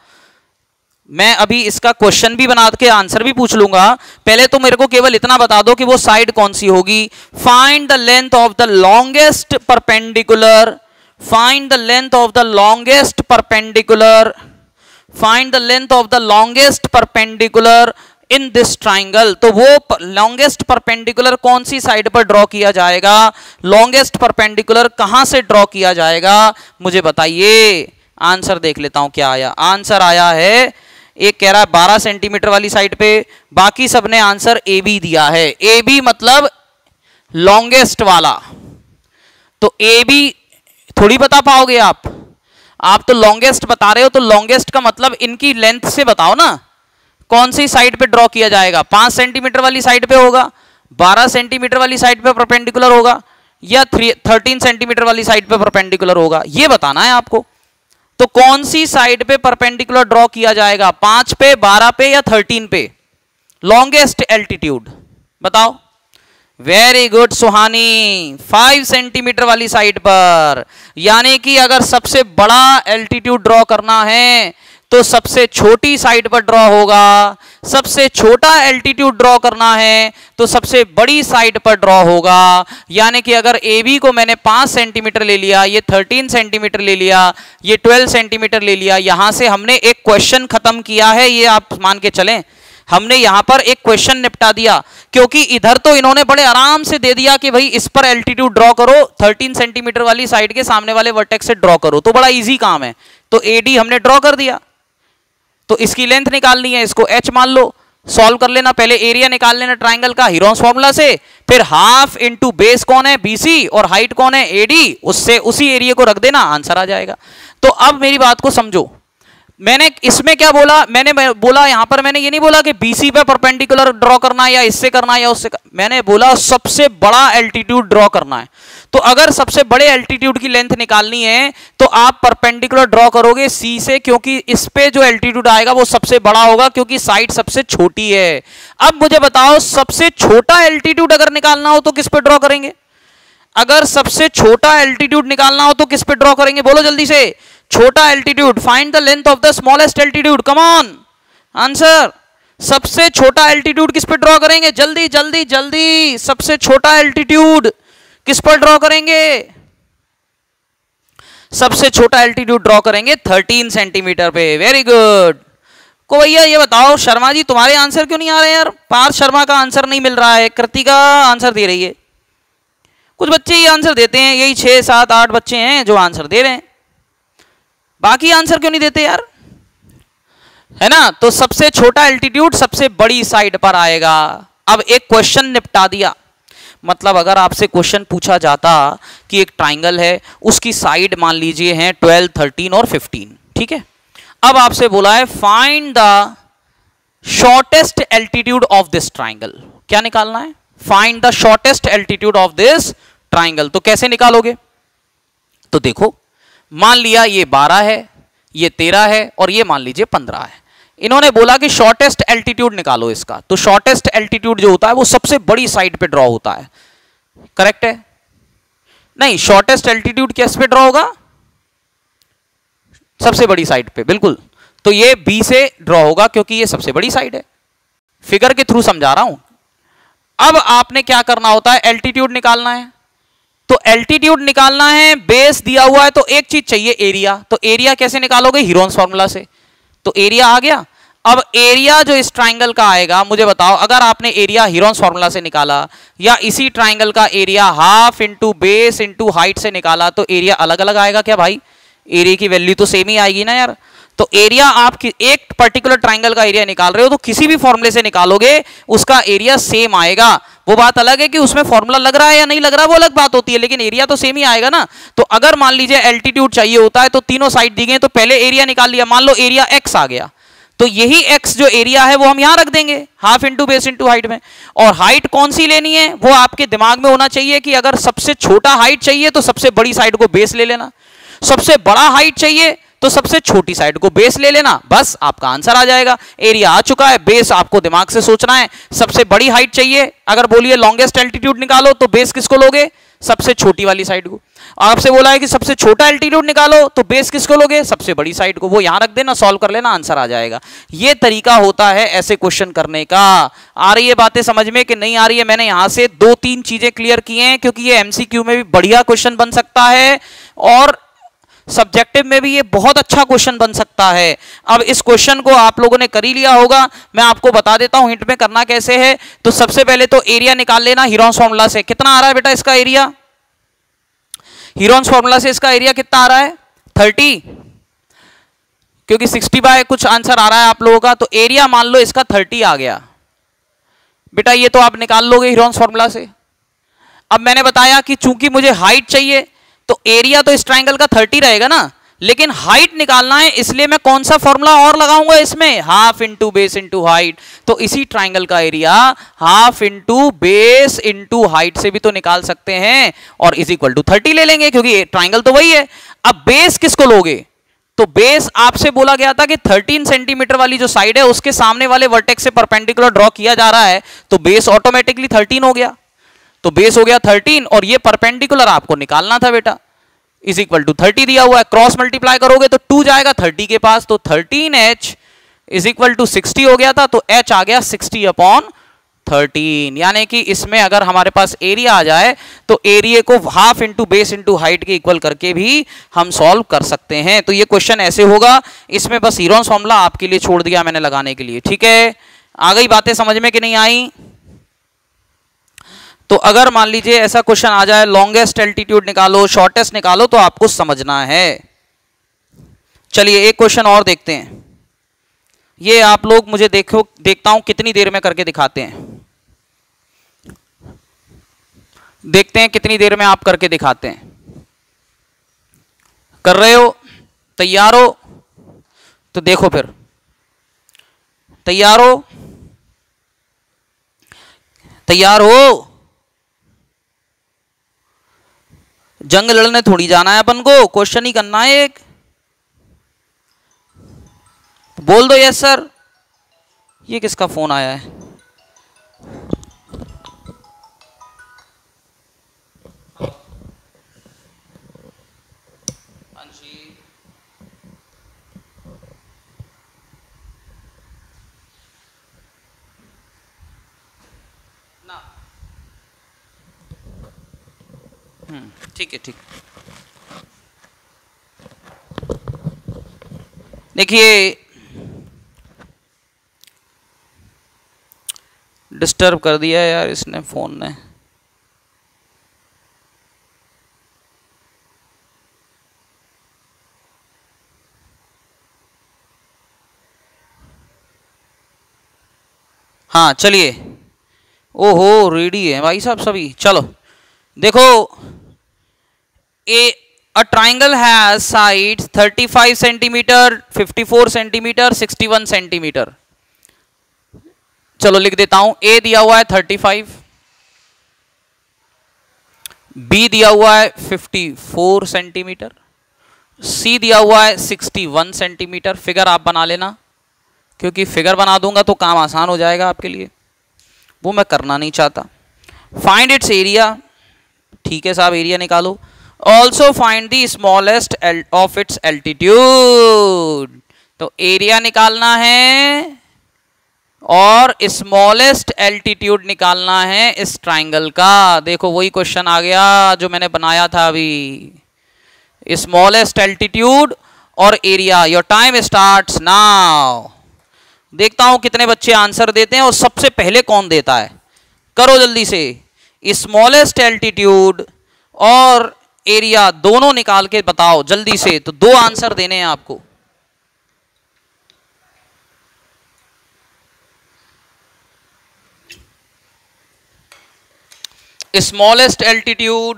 A: मैं अभी इसका क्वेश्चन भी बना के आंसर भी पूछ लूंगा, पहले तो मेरे को केवल इतना बता दो कि वो साइड कौन सी होगी। Find the length of the longest perpendicular, find the length of the longest perpendicular, find the length of the longest perpendicular in this triangle. तो वो लॉन्गेस्ट परपेंडिकुलर कौन सी साइड पर ड्रॉ किया जाएगा, लॉन्गेस्ट परपेंडिकुलर कहां से ड्रॉ किया जाएगा, मुझे बताइए। आंसर देख लेता हूं क्या आया। आंसर आया है, एक कह रहा है 12 सेंटीमीटर वाली साइड पे, बाकी सबने आंसर ए बी दिया है। ए बी मतलब लॉन्गेस्ट वाला, तो ए बी थोड़ी बता पाओगे आप तो लॉन्गेस्ट बता रहे हो, तो लॉन्गेस्ट का मतलब इनकी लेंथ से बताओ ना, कौन सी साइड पे ड्रॉ किया जाएगा। 5 सेंटीमीटर वाली साइड पे होगा, 12 सेंटीमीटर वाली साइड पे परपेंडिकुलर होगा, या 13 सेंटीमीटर वाली साइड पे परपेंडिकुलर होगा, ये बताना है आपको। तो कौन सी साइड पे परपेंडिकुलर ड्रॉ किया जाएगा, 5 पे, 12 पे या 13 पे, लॉन्गेस्ट एल्टीट्यूड बताओ। वेरी गुड सुहानी, 5 सेंटीमीटर वाली साइड पर। यानी कि अगर सबसे बड़ा एल्टीट्यूड ड्रॉ करना है तो सबसे छोटी साइड पर ड्रॉ होगा, सबसे छोटा एल्टीट्यूड ड्रॉ करना है तो सबसे बड़ी साइड पर ड्रॉ होगा। यानी कि अगर ए बी को मैंने 5 सेंटीमीटर ले लिया, ये 13 सेंटीमीटर ले लिया, ये 12 सेंटीमीटर ले लिया, यहां से हमने एक क्वेश्चन खत्म किया है, ये आप मान के चलें। हमने यहां पर एक क्वेश्चन निपटा दिया, क्योंकि इधर तो इन्होंने बड़े आराम से दे दिया कि भाई इस पर एल्टीट्यूड ड्रॉ करो, 13 सेंटीमीटर वाली साइड के सामने वाले वर्टेक्स से ड्रॉ करो, तो बड़ा इजी काम है। तो एडी हमने ड्रॉ कर दिया, तो इसकी लेंथ निकालनी है, इसको h मान लो, सॉल्व कर लेना। पहले एरिया निकाल लेना ट्राइंगल का हीरोन्स फॉर्मूला से, फिर हाफ इनटू बेस कौन है, बीसी, और हाइट कौन है, एडी, उससे उसी एरिया को रख देना, आंसर आ जाएगा। तो अब मेरी बात को समझो, मैंने इसमें क्या बोला, मैंने बोला यहां पर, मैंने ये नहीं बोला कि बीसी पे परपेंडिकुलर ड्रॉ करना है या इससे करना है या उससे मैंने बोला सबसे बड़ा एल्टीट्यूड ड्रॉ करना है। तो अगर सबसे बड़े एल्टीट्यूड की लेंथ निकालनी है तो आप परपेंडिकुलर ड्रॉ करोगे सी से, क्योंकि इस पे जो एल्टीट्यूड आएगा वो सबसे बड़ा होगा, क्योंकि साइड सबसे छोटी है। अब मुझे बताओ, सबसे छोटा एल्टीट्यूड अगर निकालना हो तो किस पे ड्रॉ करेंगे? अगर सबसे छोटा एल्टीट्यूड निकालना हो तो किस पे ड्रॉ करेंगे, बोलो जल्दी से। छोटा altitude, find the length of the smallest altitude, come on answer. सबसे छोटा एल्टीट्यूड किस पे ड्रॉ करेंगे, जल्दी जल्दी जल्दी, सबसे छोटा एल्टीट्यूड किस पर ड्रॉ करेंगे? सबसे छोटा एल्टीट्यूड ड्रॉ करेंगे 13 सेंटीमीटर पे। Very good. को भैया ये बताओ, शर्मा जी तुम्हारे आंसर क्यों नहीं आ रहे यार? पार्थ शर्मा का आंसर नहीं मिल रहा है, कृतिका आंसर दे रही है, कुछ बच्चे ही आंसर देते हैं, यही 6, 7, 8 बच्चे हैं जो आंसर दे रहे हैं, बाकी आंसर क्यों नहीं देते यार, है ना? तो सबसे छोटा एल्टीट्यूड सबसे बड़ी साइड पर आएगा। अब एक क्वेश्चन निपटा दिया, मतलब अगर आपसे क्वेश्चन पूछा जाता कि एक ट्राइंगल है, उसकी साइड मान लीजिए हैं 12, 13 और 15, ठीक है। अब आपसे बोला है find the shortest altitude of this triangle, क्या निकालना है? Find the shortest altitude of this triangle. तो कैसे निकालोगे? तो देखो, मान लिया ये 12 है, ये 13 है और ये मान लीजिए 15 है। इन्होंने बोला कि शॉर्टेस्ट एल्टीट्यूड निकालो इसका, तो शॉर्टेस्ट एल्टीट्यूड जो होता है वो सबसे बड़ी साइड पे ड्रॉ होता है, करेक्ट है? नहीं, शॉर्टेस्ट एल्टीट्यूड किस पे ड्रॉ होगा? सबसे बड़ी साइड पे, बिल्कुल। तो ये बी से ड्रॉ होगा क्योंकि ये सबसे बड़ी साइड है, फिगर के थ्रू समझा रहा हूं। अब आपने क्या करना होता है, एल्टीट्यूड निकालना है। तो एल्टीट्यूड निकालना है, बेस दिया हुआ है, तो एक चीज चाहिए, एरिया। तो एरिया कैसे निकालोगे? हीरोन्स फॉर्मूला से। तो एरिया आ गया। अब एरिया जो इस ट्राइंगल का आएगा, मुझे बताओ, अगर आपने एरिया हीरोन्स फॉर्मूला से निकाला या इसी ट्राइंगल का area half into base into height से निकाला, तो एरिया अलग अलग आएगा क्या भाई? एरिया की वैल्यू तो सेम ही आएगी ना यार। तो एरिया, आप एक पर्टिकुलर ट्राइंगल का एरिया निकाल रहे हो तो किसी भी फॉर्मूले से निकालोगे उसका एरिया सेम आएगा। वो बात अलग है कि उसमें फॉर्मूला लग रहा है या नहीं लग रहा, वो अलग बात होती है, लेकिन एरिया तो सेम ही आएगा ना। तो अगर मान लीजिए एल्टीट्यूड चाहिए होता है तो तीनों साइड दी गई, तो पहले एरिया निकाल लिया, मान लो एरिया एक्स आ गया, तो यही x जो एरिया है वो हम यहां रख देंगे, half into base into height में। और हाइट कौन सी लेनी है वो आपके दिमाग में होना चाहिए कि अगर सबसे छोटा हाइट चाहिए तो सबसे बड़ी साइड को बेस ले लेना, सबसे बड़ा हाइट चाहिए तो सबसे छोटी साइड को बेस ले लेना, बस आपका आंसर आ जाएगा। एरिया आ चुका है, बेस आपको दिमाग से सोचना है। सबसे बड़ी हाइट चाहिए, अगर बोलिए लॉन्गेस्ट एल्टीट्यूड निकालो तो बेस किसको लोगे, सबसे छोटी वाली साइड को। आपसे बोला है कि सबसे छोटा एल्टीट्यूड निकालो तो बेस किसको लोगे, सबसे बड़ी साइड को। वो यहां रख देना, सॉल्व कर लेना, आंसर आ जाएगा। ये तरीका होता है ऐसे क्वेश्चन करने का। आ रही है बातें समझ में कि नहीं आ रही है? मैंने यहां से 2-3 चीजें क्लियर की हैं, क्योंकि ये एमसीक्यू में भी बढ़िया क्वेश्चन बन सकता है और सब्जेक्टिव में भी ये बहुत अच्छा क्वेश्चन बन सकता है। अब इस क्वेश्चन को आप लोगों ने कर ही लिया होगा, मैं आपको बता देता हूं हिंट में करना कैसे है। तो सबसे पहले तो एरिया निकाल लेना हीरोन्स फॉर्मूला से। कितना आ रहा है बेटा इसका एरिया? हीरोन्स फॉर्मूला से इसका एरिया कितना आ रहा है? 30, क्योंकि 60 बाय कुछ आंसर आ रहा है आप लोगों का। तो एरिया मान लो इसका 30 आ गया बेटा, ये तो आप निकाल लोगे हीरोन्स फॉर्मूला से। अब मैंने बताया कि चूंकि मुझे हाइट चाहिए तो एरिया तो इस ट्राइंगल का 30 रहेगा ना, लेकिन हाइट निकालना है, इसलिए मैं कौन सा फॉर्मूला और लगाऊंगा इसमें, half into base into height. तो इसी ट्राइंगल का area half into base into height से भी तो निकाल सकते हैं और इज इक्वल टू 30 ले लेंगे, क्योंकि ट्राइंगल तो वही है। अब बेस किसको लोगे, तो बेस आपसे बोला गया था कि 13 सेंटीमीटर वाली जो साइड है उसके सामने वाले वर्टेक्स से परपेंडिकुलर ड्रॉ किया जा रहा है, तो बेस ऑटोमेटिकली 13 हो गया। तो बेस हो गया 13 और ये परपेंडिकुलर आपको निकालना था बेटा, इज इक्वल टू 30 दिया हुआ है। क्रॉस मल्टीप्लाई करोगे तो 2 जाएगा 30 के पास, तो 13h इज इक्वल टू 60 हो गया था, तो h आ गया 60/13। यानी कि इसमें अगर हमारे पास एरिया आ जाए तो एरिया को half into base into height के इक्वल करके भी हम सॉल्व कर सकते हैं। तो ये क्वेश्चन ऐसे होगा, इसमें बस हीरोन्स फॉर्मूला आपके लिए छोड़ दिया मैंने लगाने के लिए। ठीक है, आ गई बातें समझ में कि नहीं आई? तो अगर मान लीजिए ऐसा क्वेश्चन आ जाए, लॉन्गेस्ट एल्टीट्यूड निकालो, शॉर्टेस्ट निकालो, तो आपको समझना है। चलिए एक क्वेश्चन और देखते हैं। ये आप लोग मुझे देखता हूं कितनी देर में करके दिखाते हैं। देखते हैं कितनी देर में आप करके दिखाते हैं। कर रहे हो? तैयार हो? तो देखो फिर, तैयार हो? तैयार हो? जंग लड़ने थोड़ी जाना है अपन को, क्वेश्चन ही करना है एक। बोल दो यस सर। ये किसका फोन आया है? ठीक है, ठीक। देखिए डिस्टर्ब कर दिया है यार इसने, फोन ने। हाँ चलिए, ओहो रेडी है भाई साहब सभी। चलो देखो, a triangle has sides 35 centimeter, 54 centimeter, 61 centimeter। चलो लिख देता हूं, a दिया हुआ है 35, b दिया हुआ है 54 सेंटीमीटर, c दिया हुआ है 61 सेंटीमीटर। फिगर आप बना लेना, क्योंकि फिगर बना दूंगा तो काम आसान हो जाएगा आपके लिए, वो मैं करना नहीं चाहता। फाइंड इट्स एरिया, ठीक है साहब, एरिया निकालो। Also find the smallest of its altitude, तो एरिया निकालना है और स्मॉलेस्ट एल्टीट्यूड निकालना है इस ट्राइंगल का। देखो वही क्वेश्चन आ गया जो मैंने बनाया था अभी, स्मॉलेस्ट एल्टीट्यूड और area. Your time starts now. देखता हूं कितने बच्चे आंसर देते हैं और सबसे पहले कौन देता है। करो जल्दी से, स्मॉलेस्ट एल्टीट्यूड और एरिया दोनों निकाल के बताओ जल्दी से। तो 2 आंसर देने हैं आपको। स्मॉलेस्ट एल्टीट्यूड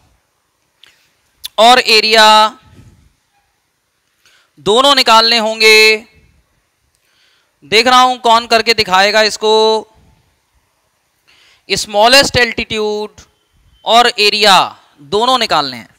A: और एरिया दोनों निकालने होंगे। देख रहा हूं कौन करके दिखाएगा इसको। स्मॉलेस्ट एल्टीट्यूड और एरिया दोनों निकालने हैं।